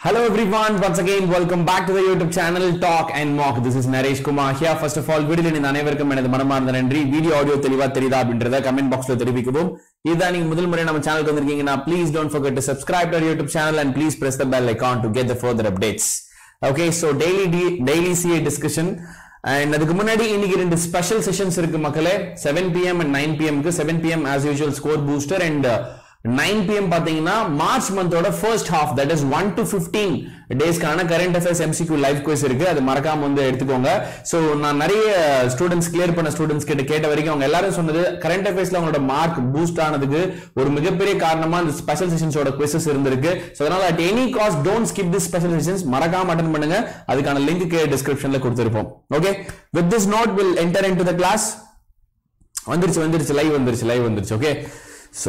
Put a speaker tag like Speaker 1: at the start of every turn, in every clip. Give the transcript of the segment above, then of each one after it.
Speaker 1: Hello everyone, once again welcome back to the YouTube channel Talk and Mock. This is Naresh Kumar here. First of all, video in அனைவருக்கும் எனது மனமார்ந்த நன்றி. Video audio தெளிவா தெரியுதா அப்படின்றத comment பாக்ஸ்ல தெரிவிக்கவும். இதான் நீங்க முதல் முறை நம்ம சேனலுக்கு வந்திருக்கீங்கன்னா please don't forget to subscribe to our YouTube channel and please press the bell icon to get the further updates. Okay, so daily CA discussion. And அதுக்கு முன்னாடி இன்னைக்கு ரெண்டு ஸ்பெஷல் செஷன்ஸ் இருக்கு மக்களே. 7 pm and 9 pm க்கு 7 pm as usual score booster and 9 pm பாத்தீங்கன்னா March மந்தோட first half that is 1 to 15 டேஸ்க்கான current affairs MCQ live quiz இருக்கு. அது மறக்காம வந்து எடுத்துக்கோங்க. சோ நான் நிறைய ஸ்டூடண்ட்ஸ் கிளியர் பண்ண ஸ்டூடண்ட்ஸ் கிட்ட கேட்ட வரைக்கும் அவங்க எல்லாரும் சொன்னது கரண்ட் அஃபேர்ஸ்ல அவங்களோட மார்க் பூஸ்ட் ஆனதுக்கு ஒரு மிகப்பெரிய காரணமா இந்த ஸ்பெஷல் செஷன்ஸோட குவிசஸ் இருந்திருக்கு. சோ அதனால at any cost don't skip this special sessions. மறக்காம அட்டெண்ட் பண்ணுங்க. அதுக்கான லிங்க் கீழ டிஸ்கிரிப்ஷன்ல கொடுத்திருப்போம். Okay, with this note we'll enter into the class. வந்துருச்சு லைவ் வந்துருச்சு. Okay, so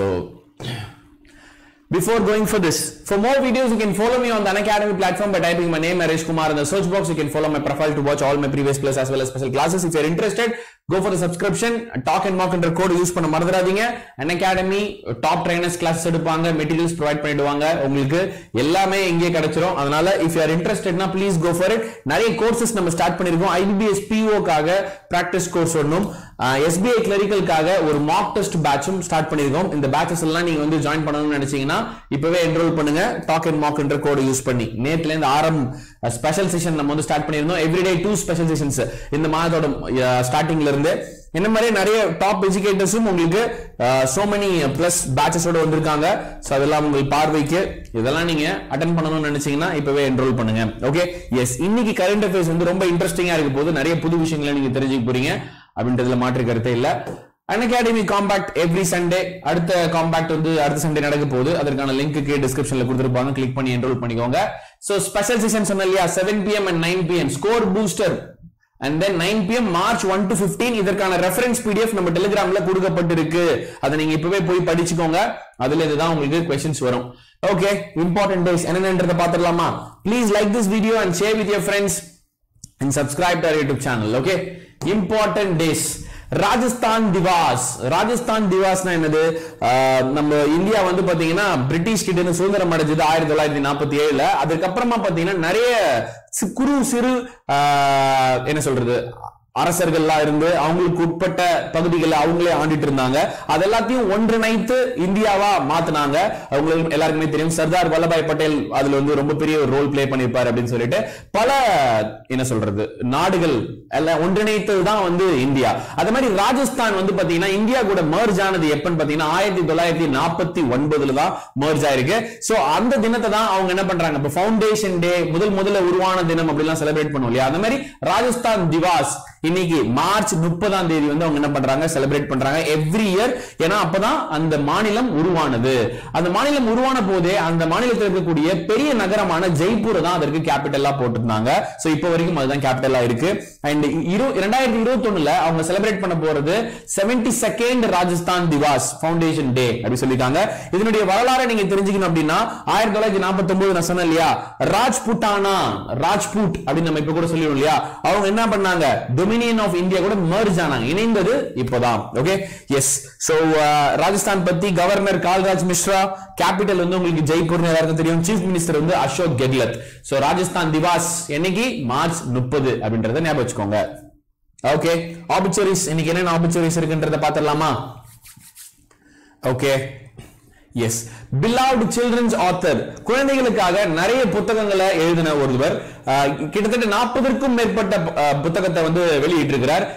Speaker 1: before going for this, for more videos you can follow me on the Unacademy platform by typing my name Naresh Kumar in the search box. You can follow my profile to watch all my previous plus as well as special classes. If you're interested, go for the subscription. Talk and Mock என்ற code use பண்ண மறந்துடாதீங்க. Unacademy top trainers classes எடுப்பாங்க, materials provide பண்ணிடுவாங்க. உங்களுக்கு எல்லாமே இங்கே கிடைச்சிரும். அதனால if you are interested na please go for it. நிறைய கோர்सेस நம்ம ஸ்டார்ட் பண்ணிருக்கோம். IBPS PO காக பிராக்டிஸ் கோர்ஸ் ஒண்ணும், SBI கிளரிக்கல்காக ஒரு மாக் டெஸ்ட் பேட்சும் ஸ்டார்ட் பண்ணிருக்கோம். இந்த பேட்சஸ் எல்லாம் நீங்க வந்து ஜாயின் பண்ணணும்னு நினைச்சீங்கன்னா இப்பவே என்ரோல் பண்ணுங்க. டாக் அண்ட் மாக் என்ற கோட் யூஸ் பண்ணி. நேத்துல இருந்து ஆரம் ஸ்பெஷல் செஷன் நம்ம வந்து ஸ்டார்ட் பண்ணிருந்தோம். எவ்ரிடே 2 ஸ்பெஷல் செஷன்ஸ் இந்த மாதத்தோட ஸ்டார்டிங்ல இருந்து. இந்த மாதிரி நிறைய டாப் எஜுகேட்டர்ஸும் உங்களுக்கு so many plus பேட்சஸோட வந்திருக்காங்க. சோ அதெல்லாம் உங்கள் பார்வைக்கு இதெல்லாம் நீங்க அட்டெண்ட் பண்ணணும்னு நினைச்சீங்கன்னா இப்பவே என்ரோல் பண்ணுங்க. ஓகே, எஸ், இன்னைக்கு கரண்ட் அஃபேர்ஸ் வந்து ரொம்ப இன்ட்ரெஸ்டிங்கா இருக்க போது. நிறைய புது விஷயங்களை நீங்க தெரிஞ்சுக்க போறீங்க அப்படின்றதுல மாற்று கருத்தே இல்ல. Unacademy compact every Sunday. அடுத்த காம்பாக்ட் வந்து அடுத்த சண்டே நடக்க போகுது. அதற்கான லிங்க் கீழ டிஸ்கிரிப்ஷன்ல கொடுத்திருப்பாங்க. கிளிக் பண்ணி என்ரோல் பண்ணிக்கோங்க. சோ ஸ்பெஷல் செஷன் சொன்ன இல்லையா, 7 pm and 9 pm score booster and then 9 pm March 1 to 15 இதற்கான ரெஃபரன்ஸ் PDF நம்ம டெலிகிராம்ல கொடுக்கப்பட்டிருக்கு. அதை நீங்க இப்பவே போய் படிச்சுக்கோங்க. அதுல இதுதான் உங்களுக்கு क्वेश्चंस வரும். ஓகே, இம்பார்ட்டன்ட் டேஸ் என்னன்றத பாத்துறலாமா? Please like this video and share with your friends and subscribe to our YouTube channel. Okay, important days. Rajasthan திவாஸ்னா என்னது? நம்ம இந்தியா வந்து பாத்தீங்கன்னா பிரிட்டிஷ் கிட்ட இருந்து சுதந்திரம் அடைஞ்சது 1947. அதுக்கப்புறமா பாத்தீங்கன்னா நிறைய குறு சிறு என்ன சொல்றது அரசர்கள்லாம் இருந்து அவங்களுக்கு உட்பட்ட பகுதிகளை அவங்களே ஆண்டிட்டு இருந்தாங்க. அதெல்லாத்தையும் ஒன்றிணைத்து இந்தியாவா மாத்தினாங்க. அவங்களுக்கு எல்லாருக்குமே தெரியும் சர்தார் வல்லபாய் பட்டேல் அதுல வந்து ரொம்ப பெரிய ஒரு ரோல் பிளே பண்ணிருப்பாரு அப்படின்னு சொல்லிட்டு பல என்ன சொல்றது நாடுகள் எல்லாம் ஒன்றிணைத்ததுதான் வந்து இந்தியா. அதே மாதிரி ராஜஸ்தான் வந்து பாத்தீங்கன்னா இந்தியா கூட மர்ஜ் ஆனது எப்பன்னு பாத்தீங்கன்னா 1949 தான் மர்ஜ் ஆயிருக்கு. சோ அந்த தினத்தை தான் அவங்க என்ன பண்றாங்க, இப்ப ஃபவுண்டேஷன் டே முதல்ல உருவான தினம் அப்படிலாம் செலிப்ரேட் பண்ணுவோம் இல்லையா, அந்த மாதிரி ராஜஸ்தான் திவாஸ் இன்னைக்கு மார்ச் 30ஆம் தேதி வந்து அவங்க என்ன பண்றாங்க, செலிப்ரேட் பண்றாங்க எவ்ரி இயர். ஏன்னா அப்பதான் அந்த மாநிலம் உருவானது. அந்த மாநிலம் உருவான போதே அந்த மாநிலத்தில் இருக்கக்கூடிய பெரிய நகரமான ஜெய்ப்பூர் தான் அதற்கு கேபிட்டலா போட்டிருந்தாங்க. சோ இப்போ வரைக்கும் அதுதான் கேபிட்டலா இருக்கு. அண்ட் 2021ல அவங்க செலிப்ரேட் பண்ண போறது 72nd ராஜஸ்தான் திவாஸ் ஃபவுண்டேஷன் டே அப்படி சொல்லிட்டாங்க. இதனுடைய வரலாறு நீங்க தெரிஞ்சுக்கணும் அப்படின்னா 1949 நான் சொன்னேன் இல்லையா, ராஜ்புட் அப்படின்னு நம்ம இப்ப கூட சொல்லிடுவோம் இல்லையா, அவங்க என்ன பண்ணாங்க, டொமினியன் ஆஃப் இந்தியா கூட மர்ஜ் ஆனாங்க, இணைந்தது இப்போதான். Okay, yes. சோ ராஜஸ்தான் பத்தி கவர்னர் கால்ராஜ் மிஸ்ரா, கேபிட்டல் வந்து உங்களுக்கு ஜெய்ப்பூர் எல்லாருக்கும் தெரியும், சீஃப் மினிஸ்டர் வந்து அசோக் கெஹ்லோட். சோ ராஜஸ்தான் திவாஸ் என்னைக்கு, மார்ச் 30 அப்படின்றத ஞாபகம் வச்சுக்கோங்க. ஓகே, ஆபர்ச்சுனிட்டிஸ் இன்னைக்கு என்ன ஆபர்ச்சுனிட்டிஸ் இருக்குன்றத பாத்துடலாமா? Okay, yes, beloved children's author, குழந்தைகளுக்காக நிறைய புத்தகங்களை எழுதின ஒருவர். கிட்டத்தட்ட 40க்கும் மேற்பட்ட புத்தகத்தை வந்து வெளியிட்டிருக்கிறார்.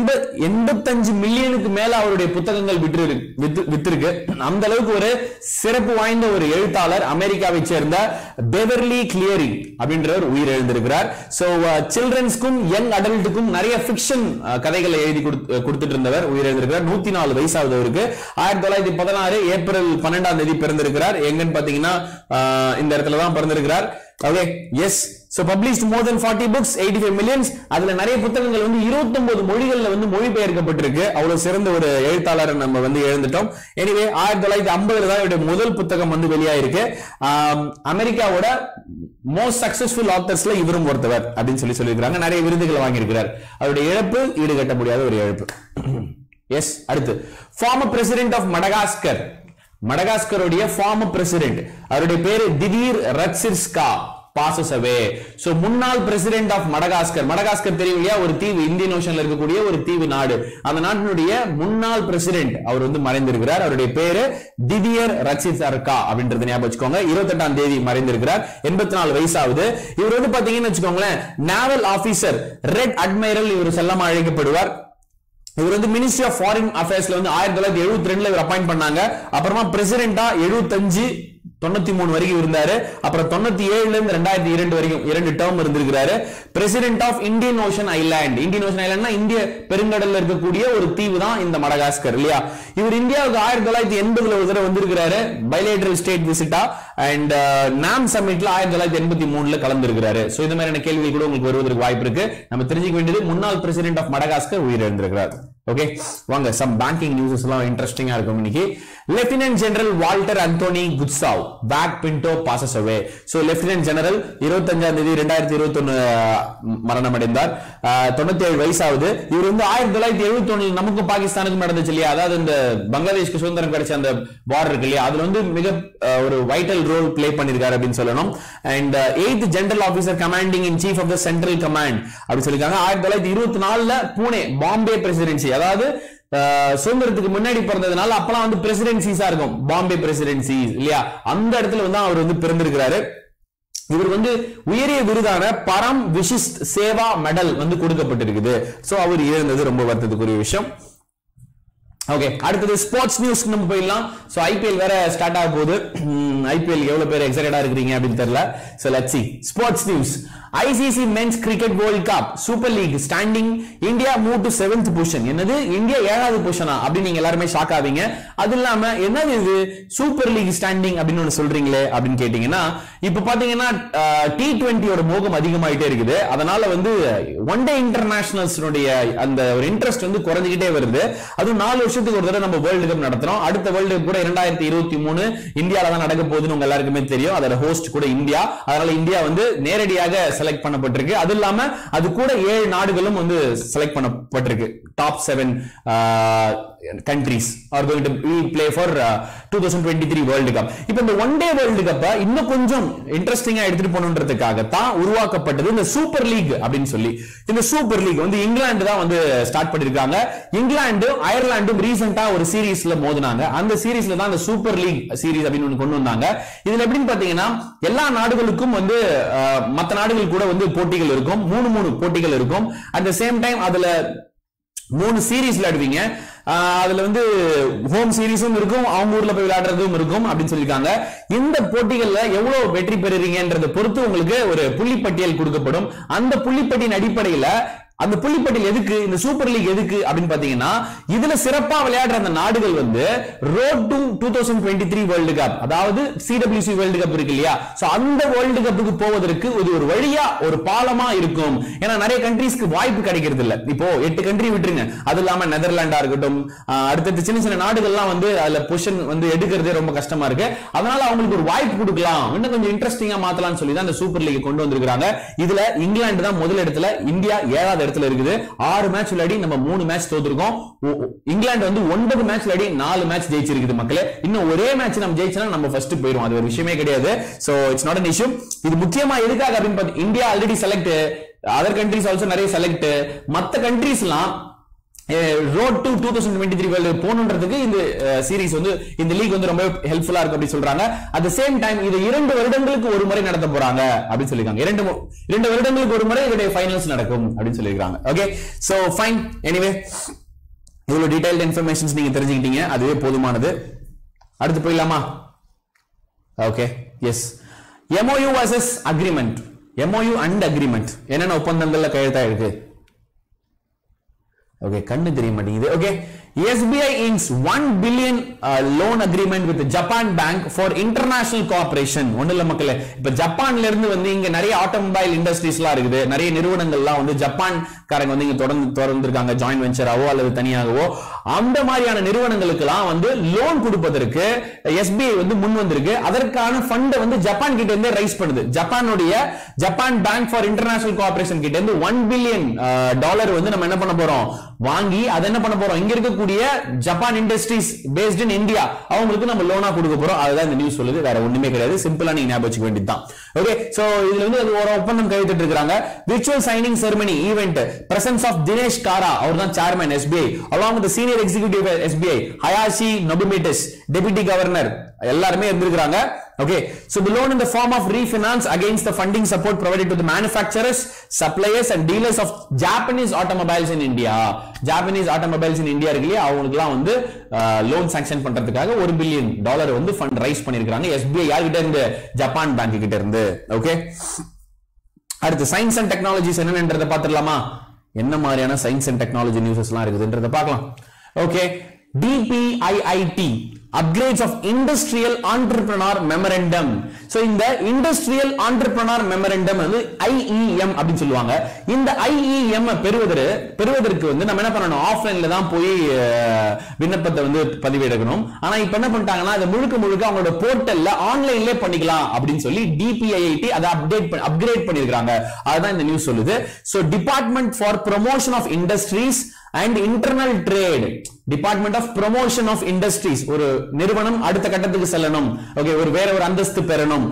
Speaker 1: 85 மில்லியனுக்கு மேல அவருடைய புத்தகங்கள் வித்திருக்கு. அந்த அளவுக்கு ஒரு சிறப்பு வாய்ந்த ஒரு எழுத்தாளர், அமெரிக்காவை சேர்ந்த பெவர்லி கிளியரி அப்படின்றவர் உயிர் எழுந்திருக்கிறார். சோ சில்ட்ரன்ஸ்க்கும் யங் அடல்ட்டுக்கும் நிறைய ஃபிக்ஷன் கதைகளை எழுதி கொடுத்துட்டு இருந்தவர் உயிர் எழுந்திருக்கிறார். 104 வயசாவது அவருக்கு. 1916 ஏப்ரல் 12ஆம் தேதி பிறந்திருக்கிறார். எங்கன்னு பாத்தீங்கன்னா இந்த இடத்துல தான் பிறந்திருக்கிறார். Okay, yes. So published more than 40 books, 85 millions. அதுல நிறைய புத்தகங்கள் வந்து 29 மொழிகள்ல வந்து மொழிபெயர்க்கப்பட்டிருக்கு. அவ்வளவு சிறந்த ஒரு எழுத்தாளர் நம்ம வந்து எழுந்துட்டோம். எனிவே 1950 தான் இவருடைய முதல் புத்தகம் வந்து வெளியாயிருக்கு. அமெரிக்காவோட மோஸ்ட் சக்சஸ்ஃபுல் ஆத்தர்ஸ்ல இவரும் ஒருத்தவர் அப்படின்னு சொல்லியிருக்காங்க. நிறைய விருதுகளை வாங்கியிருக்கிறார். அவருடைய இழப்பு ஈடுகட்ட முடியாத ஒரு இழப்பு. எஸ். அடுத்து, ஃபார்மர் பிரசிடென்ட் ஆஃப் மடகாஸ்கருடைய ஃபார்மர் பிரசிடென்ட், அவருடைய பேரு Didier Ratsiraka. passes away. So முன்னாள் பிரசிடென்ட் ஆஃப் மடகாஸ்கர், மடகாஸ்கர் தெரியும் இல்லையா, ஒரு தீவு, இந்தியன் ஓஷன்ல இருக்கக்கூடிய ஒரு தீவு நாடு. அந்த நாட்டினுடைய முன்னாள் பிரசிடென்ட் அவர் வந்து மறைந்திருக்கிறார். அவருடைய பேரு டிடியர் ரச்சிசர்கா அப்படின்றது ஞாபகம் வச்சுக்கோங்க. 28ஆம் தேதி மறைந்திருக்கிறார். 84 வயசாகுது. இவர் வந்து பாத்தீங்கன்னு வச்சுக்கோங்களேன், நேவல் ஆபீசர், ரெட் அட்மைரல் இவர் செல்லமா அழைக்கப்படுவார். இவர் வந்து மினிஸ்ட்ரி ஆஃப் ஃபாரின் அஃபேர்ஸ்ல வந்து 1972 இவர் அப்பாயிண்ட் பண்ணாங்க. அப்புறமா பிரசிடென்டா 75 93 வரைக்கும் இருந்தாரு. அப்புறம் 97 இருந்து 2002 வரைக்கும் 2 டேர்ம் இருந்திருக்காரு. President of Indian ocean island. Indian ocean ஐலாண்ட்னா இந்திய பெருங்கடல்ல இருக்கக்கூடிய ஒரு தீவு தான் இந்த மடகாஸ்கர் இல்லையா. இவர் இந்தியாவுக்கு 1980 ஒரு தடவை வந்திருக்காரு பைலேட்டரல் ஸ்டேட் விசிட்டா. அண்ட் நாம் சமிட்ல 1983 கலந்திருக்கிறாரு. சோ இந்த மாதிரியான கேள்விகள் கூட உங்களுக்கு வருவதற்கு வாய்ப்பு இருக்கு. நம்ம தெரிஞ்சுக்க வேண்டியது முன்னாள் பிரசிடென்ட் ஆஃப் மடகாஸ்கர் உயிரிழந்திருக்கிறார். ஓகே, வாங்க சம் பேங்கிங் நியூஸஸ் எல்லாம் இன்ட்ரெஸ்டிங்கா இருக்கும் இன்னைக்கு. லெப்டினன்ட் ஜெனரல் வால்டர் அந்தோனி குட்சாவ் பேக் Pinto passes away. So lieutenant general 25ஆம் தேதி 2021 மரணம் அடைந்தார். 97 வயசாகுது. இவர் வந்து 1971 நமக்கு பாகிஸ்தானுக்கும் நடந்துச்சு இல்லையா, அதாவது இந்த பங்களாதேஷ்க்கு சுதந்திரம் கிடைச்ச அந்த வார் இருக்கு இல்லையா, அதுல வந்து மிக ஒரு வைட்டல் ரோல் பிளே பண்ணிருக்காரு அப்படின்னு சொல்லணும். And 8th general officer commanding in chief of the central command அப்படி சொல்லிருக்காங்க. 1924 பூனே பாம்பே பிரசிடென்சி, அதாவது சுதந்திரத்துக்கு முன்னாடி பிறந்ததுனால அப்பலாம் வந்து பிரசிடென்சிஸா இருக்கும், பாம்பே பிரசிடென்சி இல்லையா, அந்த இடத்துல வந்து அவர் வந்து பிறந்திருக்கிறாரு. இவர் வந்து உயரிய விருதான பரம் விசிஷ்ட் சேவா மெடல் வந்து கொடுக்கப்பட்டிருக்குது. சோ அவர் இழந்தது ரொம்ப வருத்தத்துக்குரிய விஷயம். ஓகே, அடுத்தது ஸ்போர்ட்ஸ் நியூஸ் நம்ம போயிடலாம். சோ ஐபிஎல் வேற ஸ்டார்ட் ஆக போகுது. ஐபிஎல் எவ்வளவு பேர் எக்ஸைட்டடா இருக்கீங்க அப்படின்னு தெரியல. So let's see sports news. ICC Men's Cricket World Cup Super League standing India moved to 7th position. என்னது இந்தியா 7வது பொசிஷனா அப்படி நீங்க எல்லாரும் ஷாக் ஆவீங்க. அது இல்லாம என்னது இது சூப்பர் லீக் ஸ்டாண்டிங் அப்படின்னு ஒன்னு சொல்றீங்களே அப்படின்னு கேட்டீங்கன்னா, இப்ப பாத்தீங்கன்னா T20 ஓட மோகம் அதிகமாயிட்டே இருக்குது. அதனால வந்து ஒன் டே இன்டர்நேஷனல்ஸ்னுடைய அந்த ஒரு இன்ட்ரெஸ்ட் வந்து குறைஞ்சிக்கிட்டே வருது. அதுவும் 4 வருஷத்துக்கு ஒரு தடவை நம்ம வேர்ல்டு கப் நடத்துறோம். அடுத்த வேர்ல்டு கப் கூட 2023 இந்தியால தான் நடக்க போகுதுன்னு உங்க எல்லாருக்குமே தெரியும். அதோட ஹோஸ்ட் கூட இந்தியா. அதனால இந்தியா வந்து நேரடியாக செலக்ட் பண்ணப்பட்டிருக்கு. அது இல்லாம அது கூட 7 நாடுகளும் வந்து செலக்ட் பண்ணப்பட்டிருக்கு. Top 7 countries are going to play for 2023 World Cup. இப்போ இந்த ஒன் டே வேர்ல்டு கப்பை இன்னும் கொஞ்சம் இன்ட்ரெஸ்டிங்கா எடுத்துட்டு போகணுன்றதுக்காக தான் உருவாக்கப்பட்டது இந்த சூப்பர் லீக் அப்படின்னு சொல்லி. இந்த சூப்பர் லீக் வந்து இங்கிலாந்து தான் வந்து ஸ்டார்ட் பண்ணிருக்காங்க. இங்கிலாந்தும் அயர்லாண்டும் ரீசெண்டா ஒரு சீரீஸ்ல மோதினாங்க. அந்த சீரீஸ்ல தான் இந்த சூப்பர் லீக் சீரீஸ் அப்படின்னு ஒன்று கொண்டு வந்தாங்க. இதுல எப்படின்னு பாத்தீங்கன்னா எல்லா நாடுகளுக்கும் வந்து மற்ற நாடுகள் கூட வந்து போட்டிகள் இருக்கும். 3 போட்டிகள் இருக்கும். அட் த சேம் டைம் அதுல 3 சீரீஸ் விளையாடுவீங்க. அதுல வந்து ஹோம் சீரீஸும் இருக்கும், அவங்க ஊர்ல போய் விளையாடுறதும் இருக்கும் அப்படின்னு சொல்லிருக்காங்க. இந்த போட்டிகள்ல எவ்வளவு வெற்றி பெறுறீங்கன்றதை பொறுத்து உங்களுக்கு ஒரு புள்ளிப்பட்டியல் கொடுக்கப்படும். அந்த புள்ளிப்பட்டியின் அடிப்படையில அந்த புள்ளிப்பட்டியல் எதுக்கு, இந்த சூப்பர் லீக் எதுக்கு அப்படின்னு பாத்தீங்கன்னா, இதுல சிறப்பா விளையாடுற அந்த நாடுகள் வந்து ரோட் டு 2023 வேர்ல்டு கப், அதாவது CWC வேர்ல்டு கப் இருக்கு இல்லையா, சோ அந்த வேர்ல்டு கப்புக்கு போவதற்கு ஒரு வழியா ஒரு பாலமா இருக்கும். ஏன்னா நிறைய கண்ட்ரீஸ்க்கு வாய்ப்பு கிடைக்கிறது இல்ல. இப்போ 8 கண்ட்ரி விட்டுருங்க, அது இல்லாம நெதர்லாண்டா இருக்கட்டும், அடுத்த சின்ன சின்ன நாடுகள்லாம் வந்து அதுல பொசிஷன் வந்து எடுக்கிறதே ரொம்ப கஷ்டமா இருக்கு. அதனால அவங்களுக்கு ஒரு வாய்ப்பு கொடுக்கலாம், இன்னும் கொஞ்சம் இன்ட்ரெஸ்டிங்கா மாத்தலாம்னு சொல்லி தான் இந்த சூப்பர் லீக் கொண்டு வந்திருக்காங்க. இதுல இங்கிலாந்து தான் முதல் இடத்துல, இந்தியா 7வது இடத்துல இருக்குது. 6 மேட்ச் விளையாடி நம்ம 3 மேட்ச் தோத்துருக்கோம். இங்கிலாந்து வந்து 9 மேட்ச் விளையாடி 4 மேட்ச் ஜெயிச்சிருக்குது மக்களே. இன்னும் ஒரே மேட்ச் நம்ம ஜெயிச்சா நம்ம ஃபர்ஸ்ட் போயிடும். அது ஒரு விஷயமே கிடையாது. So it's not an issue. இது முக்கியமா எதுக்காக அப்படின்னு பார்த்தா, India already select, other countries also நிறைய செலக்ட், மத்த கண்ட்ரீஸ்லாம் ரோட் டு 2023 வேர்ல்டு போகணுன்றதுக்கு இந்த சீரிஸ் வந்து இந்த லீக் வந்து ரொம்ப ஹெல்ப்ஃபுல்லா இருக்கு அப்படி சொல்றாங்க. அட் தி சேம் டைம் இது 2 வருடங்களுக்கு ஒரு முறை நடத்த போறாங்க அப்படி சொல்லிருக்காங்க. 2 வருடங்களுக்கு ஒரு முறை இதோட ஃபைனல்ஸ் நடக்கும் அப்படி சொல்லிருக்காங்க. Okay, so fine. எனிவே இவ்வளவு டீடைல்ட் இன்ஃபர்மேஷன்ஸ் நீங்க தெரிஞ்சுக்கிட்டீங்க, அதுவே போதுமானது. அடுத்து போயிடலாமா? Okay, yes. MOU vs agreement, MOU and agreement என்னென்ன ஒப்பந்தங்கள்ல கையெழுத்தா இருக்கு? ஓகே, கண்ணு தெரிய மாட்டேங்குது. Okay, SBI inks $1 billion loan agreement with Japan Bank for international cooperation. ஒண்ணு இல்ல மக்களே, இப்ப ஜப்பான்ல இருந்து வந்து இங்க நிறைய ஆட்டோமொபைல் இண்டஸ்ட்ரீஸ்லாம் இருக்குது, நிறைய நிறுவனங்கள்லாம் வந்து ஜப்பான் காரங்க வந்து இங்க தொடர்ந்துருக்காங்க, ஜாயின்ட் வெஞ்சராவோ அல்லது தனியாகவோ. அந்த மாதிரியான நிறுவனங்களுக்கெல்லாம் வந்து லோன் கொடுப்பதற்கு SBI வந்து முன் வந்திருக்கு. அதற்கான ஃபண்டை வந்து ஜப்பான் கிட்ட இருந்து ரைஸ் பண்ணுது. Japan bank for international cooperation கிட்ட இருந்து $1 billion வந்து நம்ம என்ன பண்ண போறோம், வாங்கி அதை என்ன பண்ண போறோம், இங்க இருக்கக்கூடிய Japan industries based in India அவங்களுக்கு நம்ம லோனா கொடுக்க போறோம். அதுதான் இந்த நியூஸ் சொல்லுது, வேற ஒண்ணுமே கிடையாது. சிம்பிளா நீங்க ஞாபகம் வச்சுக்க வேண்டியதுதான். ஓகே, சோ இதுல வந்து ஒரு ஒப்பந்தம் கையெழுத்திட்டு இருக்காங்க. Virtual signing ceremony event, presence of Dinesh Khara, அவர் தான் chairman SBI, along with the senior executive SBI, Hayashi Nobumitis, deputy governor, எல்லாருமே இருந்திருக்காங்க. Okay, so the loan in the form of refinance against the funding support provided to the manufacturers, suppliers and dealers of Japanese automobiles in India. Japanese automobiles in India இருக்குல்ல, அவங்களுக்குலாம் வந்து loan sanction பண்றதுக்காக $1 billion வந்து fund raise பண்ணிருக்காங்க SBI யார்கிட்ட இருந்து, Japan bank கிட்ட இருந்து. ஓகே, அடுத்து சயின்ஸ் அண்ட் டெக்னாலஜிஸ் என்னன்றதை பார்த்துடலாமா? என்ன மாதிரியான சயின்ஸ் அண்ட் டெக்னாலஜி நியூஸஸ்லாம் இருக்குதுன்றதை பார்க்கலாம். Okay, DPIIT upgrades of industrial entrepreneur memorandum. So இந்த industrial entrepreneur memorandum வந்து IEM அப்படினு சொல்லுவாங்க. இந்த IEM பெறுவதற்கு வந்து நம்ம என்ன பண்ணணும், ஆஃப்லைன்ல தான் போய் விண்ணப்பத்தை வந்து பதிவேடணும். ஆனா இப்போ என்ன பண்ணிட்டாங்கன்னா அது முழுக்க அவங்களோட போர்ட்டல்ல ஆன்லைன்லயே பண்ணிக்கலாம் அப்படினு சொல்லி DPIIT அதை அப்கிரேட் பண்ணிருக்காங்க. அதுதான் இந்த நியூஸ் சொல்லுது. So Department for Promotion of Industries and Internal Trade, Department of Promotion of Industries, ஒரு நிறுவனம் அடுத்த கட்டத்துக்கு செல்லணும், ஓகே, ஒரு வேற ஒரு அந்தஸ்து பெறணும்,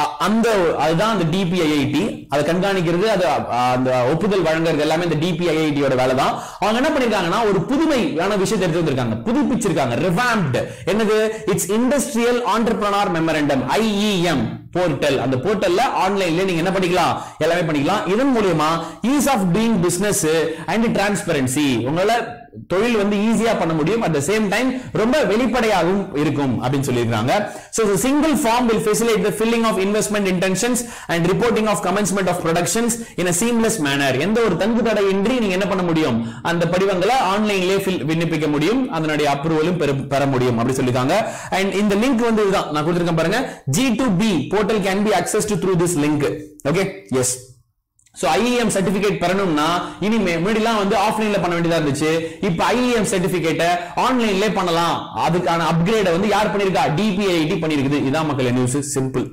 Speaker 1: அதுதான் அந்த DPIIT. அதை கண்காணிக்கிறது, அது அந்த ஒப்புதல் வழங்குறது எல்லாமே இந்த DPIIT யோட வேலை தான். அவங்க என்ன பண்ணிருக்காங்கன்னா ஒரு புதுமையான விஷயத்தை எடுத்து வந்திருக்காங்க, புதுப்பிச்சிருக்காங்க, revamped. என்னது, it's industrial entrepreneur memorandum IEM portal. அந்த போர்ட்டல்ல ஆன்லைன்ல நீங்க என்ன பண்ணிக்கலாம், எல்லாமே பண்ணிக்கலாம். இதன் மூலமா ease of doing business and transparency, உங்களால தொழில் வந்து ஈஸியா பண்ண முடியும், at the same time ரொம்ப வெளிப்படையாகவும் இருக்கும் அப்படின்னு சொல்லியிருக்காங்க. So the single form will facilitate the filling of investment intentions and reporting of commencement of productions in a seamless manner. எந்த ஒரு தங்கு தடையின்றி நீங்க என்ன பண்ண முடியும், அந்த படிவங்களை ஆன்லைன்லயே விண்ணப்பிக்க முடியும், அதனுடைய அப்ரூவலும் பெற முடியும் அப்படி சொல்லிருக்காங்க. And இந்த லிங்க் வந்து இதுதான் நான் கொடுத்திருக்கேன் பாருங்க, G2B portal can be accessed through this link. Okay, yes. So IEM certificate பெறணும்னா இனிமே முன்னாடிலாம் வந்து ஆஃப்லைன்ல பண்ண வேண்டியதா இருந்துச்சு, இப்போ IEM சர்டிபிகேட்டை ஆன்லைன்லயே பண்ணலாம். அதுக்கான அப்கிரேட் வந்து யார் பண்ணிருக்கா, DPIIT பண்ணிருக்குது. இதான் மக்களே நியூஸ், சிம்பிள்.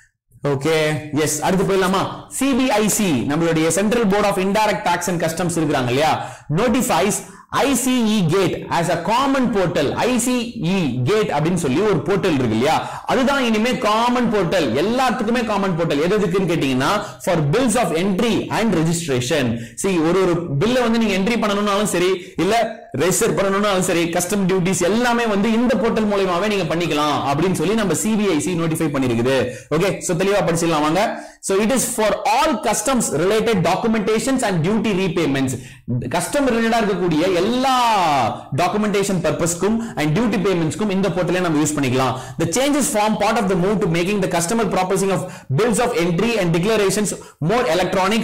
Speaker 1: ஓகே, எஸ், அடுத்து போயிடலாமா? CBIC, நம்மளுடைய central board of indirect tax and customs இருக்காங்க இல்லையா, notifies ICE Gate as a common portal. ICE Gate அப்படின்னு சொல்லி ஒரு போர்ட்டல் இருக்கு இல்லையா, அதுதான் இனிமே காமன் போர்ட்டல், எல்லாத்துக்குமே காமன் போர்ட்டல். எதுக்குன்னு கேட்டீங்கன்னா for bills of entry and registration. See, ஒரு பில்ல வந்து நீங்க என்ட்ரி பண்ணணும்னாலும் சரி, இல்ல ரெஜிஸ்டர் பண்ணணும்னாலும் சரி, கஸ்டம் டியூட்டிஸ் எல்லாமே வந்து இந்த போர்ட்டல் மூலமாவே நீங்க பண்ணிக்கலாம் அப்படின்னு சொல்லி நம்ம CBIC நோட்டிஃபை பண்ணிருக்குது. ஓகே, சோ தெளிவா படிச்சிடலாம் வாங்க. So it is for all customs related documentations and duty repayments. Custom ரிலேட்டடா இருக்கக்கூடிய எல்லா டாக்குமெண்டேஷன் பர்பஸ்க்கும் அண்ட் டியூட்டி பேமெண்ட்ஸ்க்கும் இந்த போர்ட்டலை நம்ம யூஸ் பண்ணிக்கலாம். The changes form part of the move to making the customer processing of bills of entry and declarations more electronic,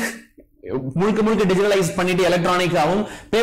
Speaker 1: முழுக்க டிஜிட்டலைஸ் பண்ணிட்டு எலக்ட்ரானிக் ஆகும்,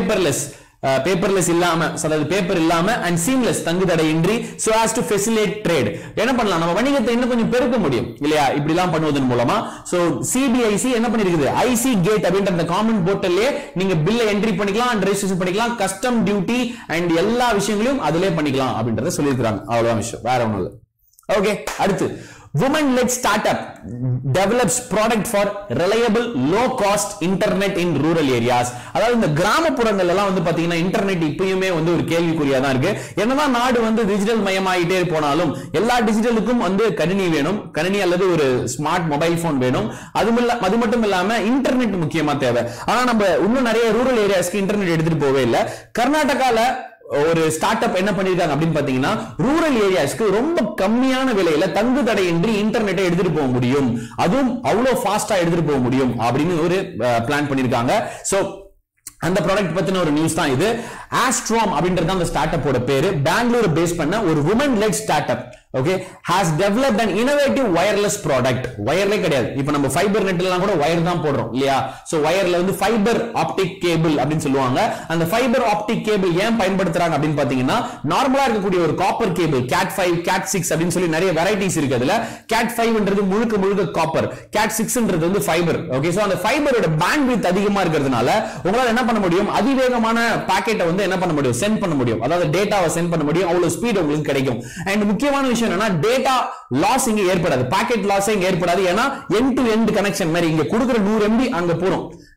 Speaker 1: பேப்பர்லெஸ் இல்லாம, அதாவது பேப்பர் இல்லாம அண்ட் சீம்லெஸ், தங்கு தடையின்றி, so as to facilitate trade. என்ன பண்ணலாம், நம்ம வணிகத்தை இன்னும் கொஞ்சம் பெருக்க முடியும் இல்லையா, இப்படி எல்லாம் பண்ணுவதன் மூலமா. சோ CBIC என்ன பண்ணிருக்குது, IC Gate அப்படின்ற அந்த காமன் போர்ட்டல்லே நீங்க பில்ல என்ட்ரி பண்ணிக்கலாம் அண்ட் ரெஜிஸ்ட்ரேஷன் பண்ணிக்கலாம், கஸ்டம் டியூட்டி அண்ட் எல்லா விஷயங்களையும் அதிலே பண்ணிக்கலாம் அப்படின்றத சொல்லியிருக்காங்க. அவ்வளவுதான் விஷயம், வேற ஒண்ணும் இல்லை. ஓகே, அடுத்து women-led startup develops product for reliable low-cost internet in rural areas. அதாவது இந்த கிராமப்புறங்கள் எல்லாம் வந்து பாத்தீங்கன்னா இன்டர்நெட் இப்பயுமே வந்து ஒரு கேள்விக்குறியா தான் இருக்கு. என்னதான் நாடு வந்து டிஜிட்டல் மயமாயிட்டே போனாலும் எல்லா டிஜிட்டலுக்கும் வந்து கணினி அல்லது ஒரு ஸ்மார்ட் மொபைல் போன் வேணும். அது மட்டும் இல்லாம இன்டர்நெட் முக்கியமா தேவை. ஆனா நம்ம இன்னும் நிறைய ரூரல் ஏரியாஸ்க்கு இன்டர்நெட் எடுத்துட்டு போவே இல்லை. கர்நாடகால ஒரு ஸ்டார்ட் அப் என்ன பண்ணிருக்காங்க அப்படின்னு பாத்தீங்கன்னா, ரூரல் ஏரியாஸ்க்கு ரொம்ப கம்மியான விலையில தங்கு தடையின்றி இன்டர்நெட்டை எடுத்துட்டு போக முடியும், அதுவும் அவ்வளவு ஃபாஸ்டா எடுத்துட்டு போக முடியும் அப்படின்னு ஒரு பிளான் பண்ணிருக்காங்க. சோ அந்த ப்ராடக்ட் பத்தின ஒரு நியூஸ் தான் இது. ஆஸ்ட்ரோம் அப்படின்றது அந்த ஸ்டார்ட் அப்போட பேரு. பெங்களூர் பேஸ் பண்ண ஒரு women led startup, okay, has developed an innovative wireless product. வயர்லே கிடையாது, இப்போ நம்ம ஃபைபர் நெட் எல்லாம் கூட வயர் தான் போடுறோம் இல்லையா. சோ வயர்ல வந்து ஃபைபர் ஆப்டிக் கேபிள் அப்படின்னு சொல்லுவாங்க. அந்த ஃபைபர் ஆப்டிக் கேபிள் ஏன் பயன்படுத்துறாங்க அப்படின்னு பாத்தீங்கன்னா, நார்மலா இருக்கக்கூடிய ஒரு காப்பர் கேபிள் cat 5 cat 6 அப்படின்னு சொல்லி நிறைய வெரைட்டிஸ் இருக்கு. அதுல cat 5ன்றது முழுக்க காப்பர், cat 6ன்றது வந்து ஃபைபர். ஓகே, சோ அந்த ஃபைபரோட பேண்ட்வித் அதிகமா இருக்கிறதுனால உங்களால என்ன பண்ண முடியும், அதிவேகமான பாக்கெட்டை வந்து என்ன பண்ண முடியும், சென்ட் பண்ண முடியும், அதாவது டேட்டாவை சென்ட் பண்ண முடியும், அவ்வளவு ஸ்பீட் உங்களுக்கு கிடைக்கும். அண்ட் முக்கியமான விஷயம் என்னன்னா, டேட்டா லாஸ் இங்க ஏற்படாது, பாக்கெட் லாஸ் இங்க ஏற்படாது. ஏன்னா எண்ட் டு எண்ட் கனெக்ஷன் மாதிரி இங்க கொடுக்கிற 100 MB அங்க போறோம்.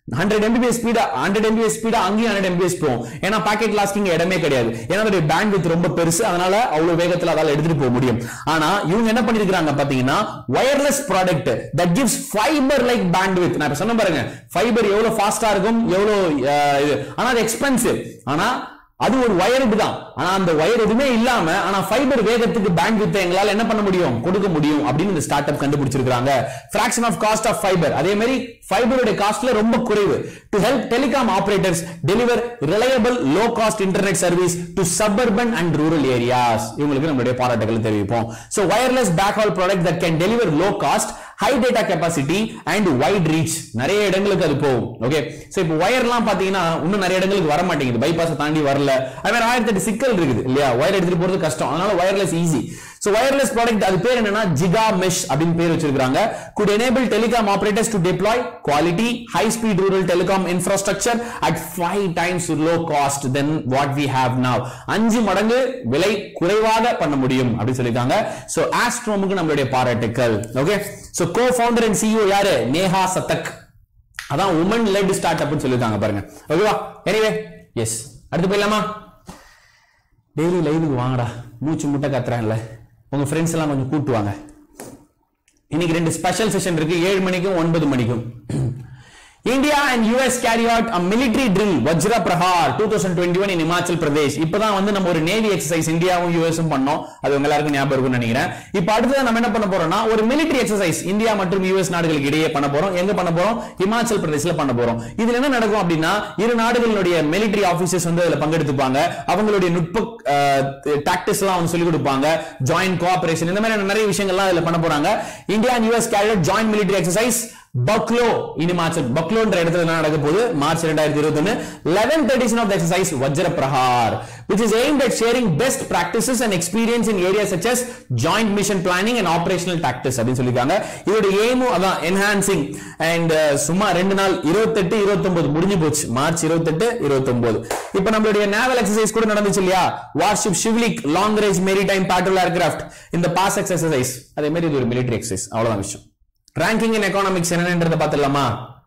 Speaker 1: 100 mbps ஸ்பீடா அங்கேயும் 100 mbps போகும். ஏன்னா பாக்கெட் லாஸ்டிங் இடமே கிடையாது. ஏன்னா அதோட பேண்ட்வித் ரொம்ப பெருசு, அதனால அவ்வளவு வேகத்துல அதால எடுத்துட்டு போக முடியும். ஆனா இவங்க என்ன பண்ணிருக்காங்க பாத்தீங்கன்னா wireless product that gives fiber like bandwidth. நான் இப்ப சொன்ன பாருங்க, ஃபைபர் எவ்வளவு ஃபாஸ்டா இருக்கும், எவ்வளவு இது. ஆனா அது எக்ஸ்பென்சிவ். ஆனா அது ஒரு வயர் தான். ஆனா அந்த வயர் எதுவுமே இல்லாம ஆனா ஃபைபர் வேகத்துக்கு பேண்ட்வித் எங்களால என்ன பண்ண முடியும், கொடுக்க முடியும் அப்படின்னு இந்த ஸ்டார்ட் அப் கண்டுபிடிச்சிருக்காங்க. fraction of cost of fiber. அதே மாதிரி ஃபைபரோட காஸ்ட்ல ரொம்ப குறைவு. to help telecom operators deliver reliable low cost internet service to suburban and rural areas. இவங்களுக்கு நம்மளுடைய பாராட்டுகளை தெரிவிப்போம். so wireless backhaul product that can deliver low cost, high data capacity and wide reach. நிறைய இடங்களுக்கு அது போகும். ஓகே, சோ இப்போ வயர்லாம் பாத்தீங்கன்னா இன்னும் நிறைய இடங்களுக்கு வர மாட்டேங்குது, பைபாஸ் தாண்டி வரல. அதே மாதிரி 1008 சிக்கல் இருக்குது இல்லையா, வயர் எடுத்துட்டு போறது கஷ்டம். அதனால wireless easy. So wireless product அது பேர் என்னன்னா ஜிகா மெஷ் அப்படின்னு பேர் வச்சிருக்காங்க. could enable telecom operators to deploy quality high speed rural telecom infrastructure at 5 times low cost than what we have now. 5 மடங்கு விலை குறைவாக பண்ண முடியும் அப்படி சொல்லிருக்காங்க. சோ ஆஸ்ட்ரோமுக்கு நம்மளுடைய பாராட்டுக்கள். Okay, so co-founder and CEO யாரு, நேஹா சதக். அதான் women led startup னு சொல்லிருக்காங்க பாருங்க. ஓகேவா, எனிவே எஸ் அடுத்து போயிடலாமா. டெய்லி லைவுக்கு வாங்கடா, மூச்சு முட்டை கத்துறாங்கல்ல, உங்க ஃப்ரெண்ட்ஸ் எல்லாம் கொஞ்சம் கூட்டுவாங்க. இன்னைக்கு 2 ஸ்பெஷல் செஷன் இருக்கு, 7 மணிக்கும் 9 மணிக்கும். India and US carry out a military drill Vajra Prahar 2021 in Himachal Pradesh. இப்பதான் வந்து நம்ம ஒரு நேவி எக்சர்சைஸ் இந்தியாவும் யுஎஸும் பண்ணோம், அது உங்க எல்லாருக்கும் ஞாபகம் இருக்கும்னு நினைக்கிறேன். இப்போ அடுத்து நம்ம என்ன பண்ண போறோம்னா ஒரு military எக்சர்சைஸ் இந்தியா மற்றும் யுஎஸ் நாடுகளுக்கு இடையே பண்ண போறோம். எங்க பண்ண போறோம், ஹிமாச்சல் பிரதேஷ்ல பண்ண போறோம். இதுல என்ன நடக்கும் அப்படின்னா இரு நாடுகளுடைய military ஆபீசர்ஸ் வந்து அதுல பங்கெடுத்துப்பாங்க. அவங்களுடைய நுட்ப டாக்டிக்ஸ் எல்லாம் வந்து சொல்லி கொடுப்பாங்க. ஜாயிண்ட் கோஆபரேஷன், இந்த மாதிரி நிறைய விஷயங்கள்லாம் அதுல பண்ண போறாங்க. India and US carry out joint military exercise Bucklo in Himachal. Bucklo என்ற இடத்துல என்ன நடக்க போகுது, March 2021 11th edition of the exercise Vajra Prahar, which is aimed at sharing best practices and experience in areas such as joint mission planning and operational tactics அப்படினு சொல்லிருக்காங்க. இதோட எய்மும் அதான் enhancing and சும்மா 2 நாள் 28 29 முடிஞ்சு போச்சு, மார்ச் 28 29. இப்போ நம்மளுடைய naval exercise கூட நடந்துச்சு இல்லையா, warship Shivlik long range maritime patrol aircraft in the past exercise. அதே மாதிரி இது ஒரு military exercise. அவ்வளவுதான் விஷயம். ranking in economics என்னன்றத பாத்துடலாமா.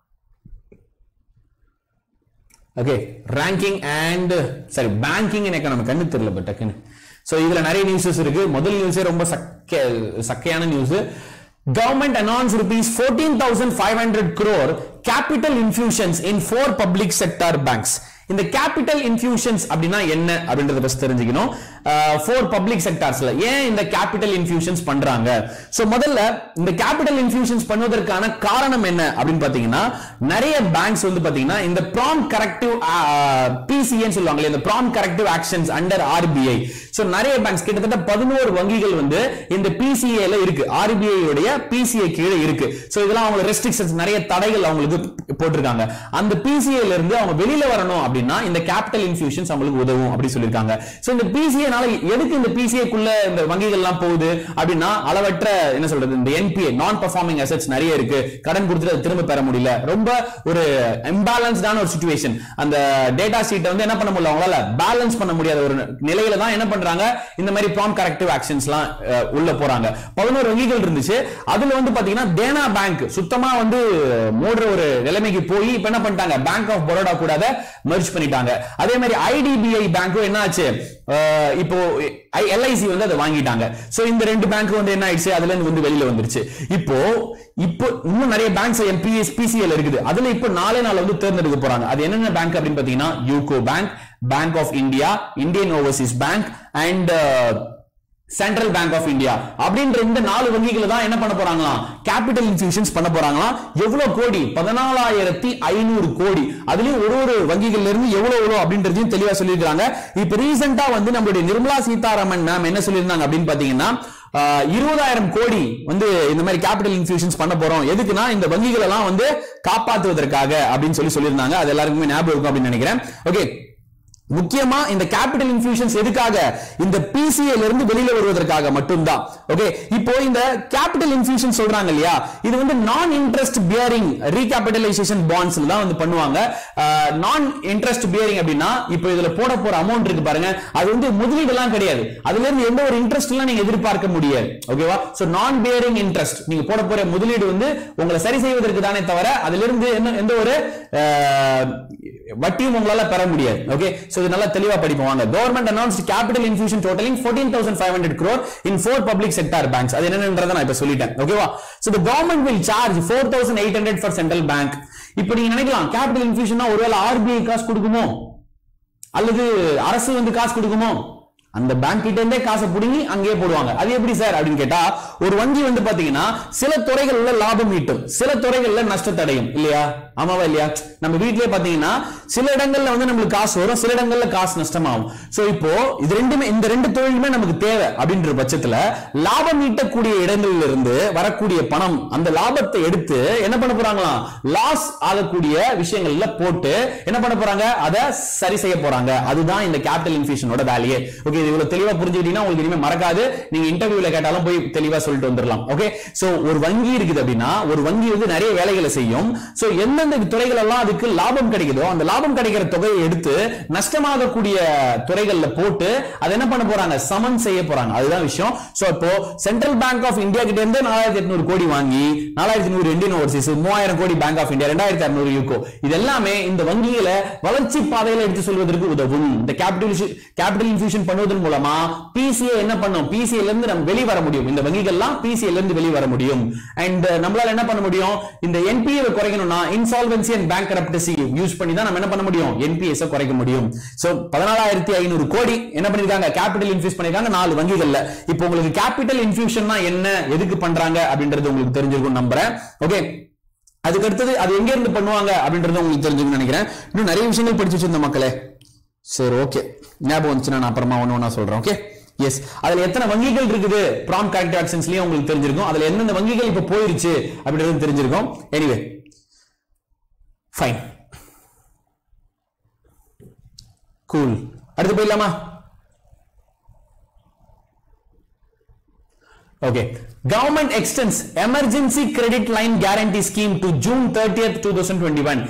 Speaker 1: Okay, ranking and banking in economics கண்ணு தெரியல பட் டக்குன்னு. சோ இதுல நிறைய நியூஸஸ் இருக்கு. முதல் நியூஸே ரொம்ப சக்கையான news. Government announced rupees 14,500 crore capital infusions in 4 public sector banks. இந்த கேபிட்டல் இன்ஃபியூஷன்ஸ் அப்படின்னா என்ன அப்படின்றத பத்தி தெரிஞ்சுக்கணும். 4 பப்ளிக் செக்டார்ஸ்ல ஏன் இந்த கேபிட்டல் இன்ஃபியூஷன்ஸ் பண்றாங்க. சோ முதல்ல இந்த கேபிட்டல் இன்ஃபியூஷன்ஸ் பண்ணுவதற்கான காரணம் என்ன அப்படின்னு பாத்தீங்கன்னா நிறைய பேங்க்ஸ் வந்து பாத்தீங்கன்னா இந்த ப்ராம்ப்ட் கரெக்டிவ் பிசிஏன்னு சொல்லுவாங்க, இந்த prompt corrective actions under RBI. So நிறைய பேங்க்ஸ் கிட்டத்தட்ட 11 வங்கிகள் வந்து இந்த பிசிஏல இருக்கு, ஆர்பிஐ உடைய பிசிஏ கீழே இருக்கு. சோ இதெல்லாம் அவங்க ரெஸ்ட்ரிக்ஷன்ஸ், நிறைய தடைகள் அவங்களுக்கு போட்டிருக்காங்க. அந்த பிசிஏல இருந்து அவங்க வெளியில வரணும் அப்படின்னா இந்த கேபிட்டல் இன்ஃபியூஷன்ஸ் அவங்களுக்கு உதவும் அப்படி சொல்லிருக்காங்க. சோ இந்த பிசிஏனால எதுக்கு இந்த பிசிஏ குள்ள இந்த வங்கிகள் எல்லாம் போகுது அப்படின்னா அளவற்ற என்ன சொல்றது, இந்த என்பிஏ நான் பெர்ஃபார்மிங் அசெட்ஸ் நிறைய இருக்கு, கடன் கொடுத்துட்டு அதை திரும்ப பெற முடியல, ரொம்ப ஒரு இம்பேலன்ஸ்டான ஒரு சிச்சுவேஷன். அந்த டேட்டா ஷீட்டை வந்து என்ன பண்ண முடியல, அவங்களால பேலன்ஸ் பண்ண முடியாத ஒரு நிலையில தான் என்ன பண்றாங்க, இந்த மாதிரி ப்ராம்ப்ட் கரெக்டிவ் ஆக்ஷன்ஸ்லாம் உள்ள போறாங்க. 11 வங்கிகள் இருந்துச்சு. அதுல வந்து பாத்தீங்கன்னா தேனா பேங்க் சுத்தமா வந்து மூடுற ஒரு நிலைமைக்கு போய் இப்ப என்ன பண்ணிட்டாங்க, பேங்க் ஆஃப் பரோடா கூட மெர்ஜ் பண்ணிட்டாங்க. அதே மாதிரி ஐடிபிஐ பேங்க்கும் என்ன ஆச்சு, இப்போ எல்ஐசி வந்து அதை வாங்கிட்டாங்க. சோ இந்த 2 பேங்க் வந்து என்ன ஆயிடுச்சு, அதுல இருந்து வந்து வெளியில வந்துருச்சு. இப்போ இன்னும் நிறைய பேங்க்ஸ் எம்பிஎஸ் பிசிஎல் இருக்குது. அதுல இப்போ 4 நாள் வந்து தேர்ந்தெடுக்க போறாங்க. அது என்னென்ன பேங்க் அப்படின்னு பாத்தீங்கன்னா UCO bank, bank of India, Indian overseas bank and central bank of India அப்படின்ற இந்த 4 வங்கிகளை தான் என்ன பண்ண போறாங்களாம், கேபிட்டல் இன்ஃபியூஷன்ஸ் பண்ண போறாங்களாம். எவ்வளவு கோடி, 14,500 கோடி. அதுலயும் ஒரு வங்கிகள்ல இருந்து எவ்வளவு அப்படின்றதையும் தெளிவா சொல்லியிருக்காங்க. இப்ப ரீசெண்டா வந்து நம்மளுடைய நிர்மலா சீதாராமன் மேம் என்ன சொல்லியிருந்தாங்க அப்படின்னு பாத்தீங்கன்னா 20,000 கோடி வந்து இந்த மாதிரி கேபிட்டல் இன்ஃபியூஷன்ஸ் பண்ண போறோம். எதுக்குன்னா இந்த வங்கிகள் எல்லாம் வந்து காப்பாற்றுவதற்காக அப்படின்னு சொல்லியிருந்தாங்க. அது எல்லாருக்குமே ஞாபகம் இருக்கும் அப்படின்னு நினைக்கிறேன். ஓகே, முக்கியமா இந்த கேபிட்டல் இன்ஃபியூஷன்ஸ் எதுக்காக இந்த PCA ல இருந்து வெளியில வருவதற்காக மட்டும்தான். ஓகே, இப்போ இந்த கேபிட்டல் இன்ஃபியூஷன் சொல்றாங்க இல்லையா, இது வந்து நான் இன்ட்ரெஸ்ட் பியரிங் ரீகேபிட்டலைசேஷன் பாண்ட்ஸ்ல தான் வந்து பண்ணுவாங்க. நான் இன்ட்ரெஸ்ட் பியரிங் அப்படின்னா இப்போ இதுல போட போற அமௌண்ட் இருக்கு பாருங்க, அது வந்து முதலீடு எல்லாம் கிடையாது, அதுல இருந்து எந்த ஒரு இன்ட்ரெஸ்ட் எல்லாம் நீங்க எதிர்பார்க்க முடியாது. ஓகேவா? சோ நான் பியரிங் இன்ட்ரெஸ்ட், நீங்க போட போற முதலீடு வந்து உங்களை சரி செய்வதற்கு தானே தவிர அதுல இருந்து எந்த ஒரு வட்டியும் உங்களால பெற முடியாது. ஓகே, சோ இது நல்லா தெளிவா படிப்போம். Government announced capital infusion totaling 14,500 crore in 4 public sector banks. அது என்னன்றதை நான் இப்ப சொல்லிட்டேன். ஓகேவா? So the government will charge 4,800 for central bank. இப்போ நீங்க நினைக்கலாம் capital infusion ஒருவேளை RBI காசு கொடுக்குமோ அல்லது அரசு வந்து காசு கொடுக்குமோ, அந்த பேங்க் கிட்ட இருந்தே காசை புடுங்கி அங்கேயே போடுவாங்க. அது எப்படி சார் அப்படின்னு கேட்டா, ஒரு வங்கி வந்து பாத்தீங்கன்னா சில துறைகள்ல லாபம் ஈட்டும், சில துறைகள்ல நஷ்டத்தை அடையும் இல்லையா? ஆமாவா இல்லையா? நம்ம வீட்லயே பாத்தீங்கன்னா சில இடங்கள்ல வந்து நம்மளுக்கு காசு வரும், சில இடங்கள்ல காசு நஷ்டமாகும். சோ இப்போ இது ரெண்டுமே, இந்த ரெண்டு தொழிலுமே நமக்கு தேவை அப்படின்ற பட்சத்துல லாபம் ஈட்டக்கூடிய இடங்கள்ல இருந்து வரக்கூடிய பணம், அந்த லாபத்தை எடுத்து என்ன பண்ண போறாங்களாம், லாஸ் ஆகக்கூடிய விஷயங்கள்ல போட்டு என்ன பண்ண போறாங்க, அதை சரி செய்ய போறாங்க. அதுதான் இந்த கேபிட்டல் இன்ஃபியூஷனோட வேலையே. ஓகே, இது இவ்வளவு தெளிவா புரிஞ்சுக்கிட்டீங்கன்னா உங்களுக்கு இனிமே மறக்காது, நீங்க இன்டர்வியூல கேட்டாலும் போய் தெளிவா சொல்லிட்டு வந்துடலாம். ஓகே, சோ ஒரு வங்கி இருக்குது அப்படின்னா ஒரு வங்கி வந்து நிறைய வேலைகளை செய்யும். சோ எந்தெந்த துறைகள் எல்லாம் அதுக்கு லாபம் கிடைக்குதோ அந்த லாபம் கிடைக்கிற தொகையை எடுத்து நஷ்டமாகக்கூடிய துறைகள்ல போட்டு அதை என்ன பண்ண போறாங்க, சமன் செய்ய போறாங்க. அதுதான் விஷயம். சோ இப்போ சென்ட்ரல் பேங்க் ஆஃப் இந்தியா கிட்ட இருந்து 4,800 கோடி வாங்கி 4,100 இந்தியன் ஓவர்சீஸ், 3,000 கோடி பேங்க் ஆஃப் இந்தியா, 2,600 யூகோ, இது எல்லாமே இந்த வங்கிகளை வளர்ச்சி பாதையில எடுத்து சொல்வதற்கு உதவும். இந்த கேபிட்டல் இன்ஃபியூஷன் பண்ணுவதன் மூலமா PCA என்ன பண்ணும், PCA ல இருந்து நம்ம வெளிய வர முடியும், இந்த வங்கிகள்லாம் PCA ல இருந்து வெளிய வர முடியும். அண்ட் நம்மளால என்ன பண்ண முடியும், இந்த NPA குறைக்கணும்னா insolvency and bankruptcy யூஸ் பண்ணி தான் நம்ம என்ன பண்ண முடியும், NPS குறைக்க முடியும். சோ 14,500 கோடி என்ன பண்ணிருக்காங்க, கேபிட்டல் இன்ஃபியூஸ் பண்ணிருக்காங்க 4 வங்கிகள்ல. இப்போ உங்களுக்கு கேபிட்டல் இன்ஃபியூஷன்னா என்ன, எதுக்கு பண்றாங்க அப்படின்றது உங்களுக்கு தெரிஞ்சிருக்கும் நம்புறேன். ஓகே, அதுக்கு அடுத்தது அது எங்க இருந்து பண்ணுவாங்க அப்படின்றது உங்களுக்கு தெரிஞ்சுக்கணும்னு நினைக்கிறேன். இன்னும் நிறைய விஷயங்கள் படிச்சு வச்சிருந்த மக்களே. சரி, ஓகே, ஞாபகம் வந்துச்சுன்னா நான் அப்புறமா ஒண்ணு சொல்றேன். ஓகே, எஸ், அதுல எத்தனை வங்கிகள் இருக்குது ப்ராம்ப்ட் கரெக்டிவ் ஆக்ஷன்ஸ்லயும் உங்களுக்கு தெரிஞ்சிருக்கும், அதுல எந்தெந்த வங்கிகள் இப்ப போயிருச்சு அப்படின்றது தெரிஞ்சிருக்கும். Anyway fine, cool. அடுத்து போயிடலாமா? Okay. Government extends emergency credit line guarantee scheme to June 30th, 2021.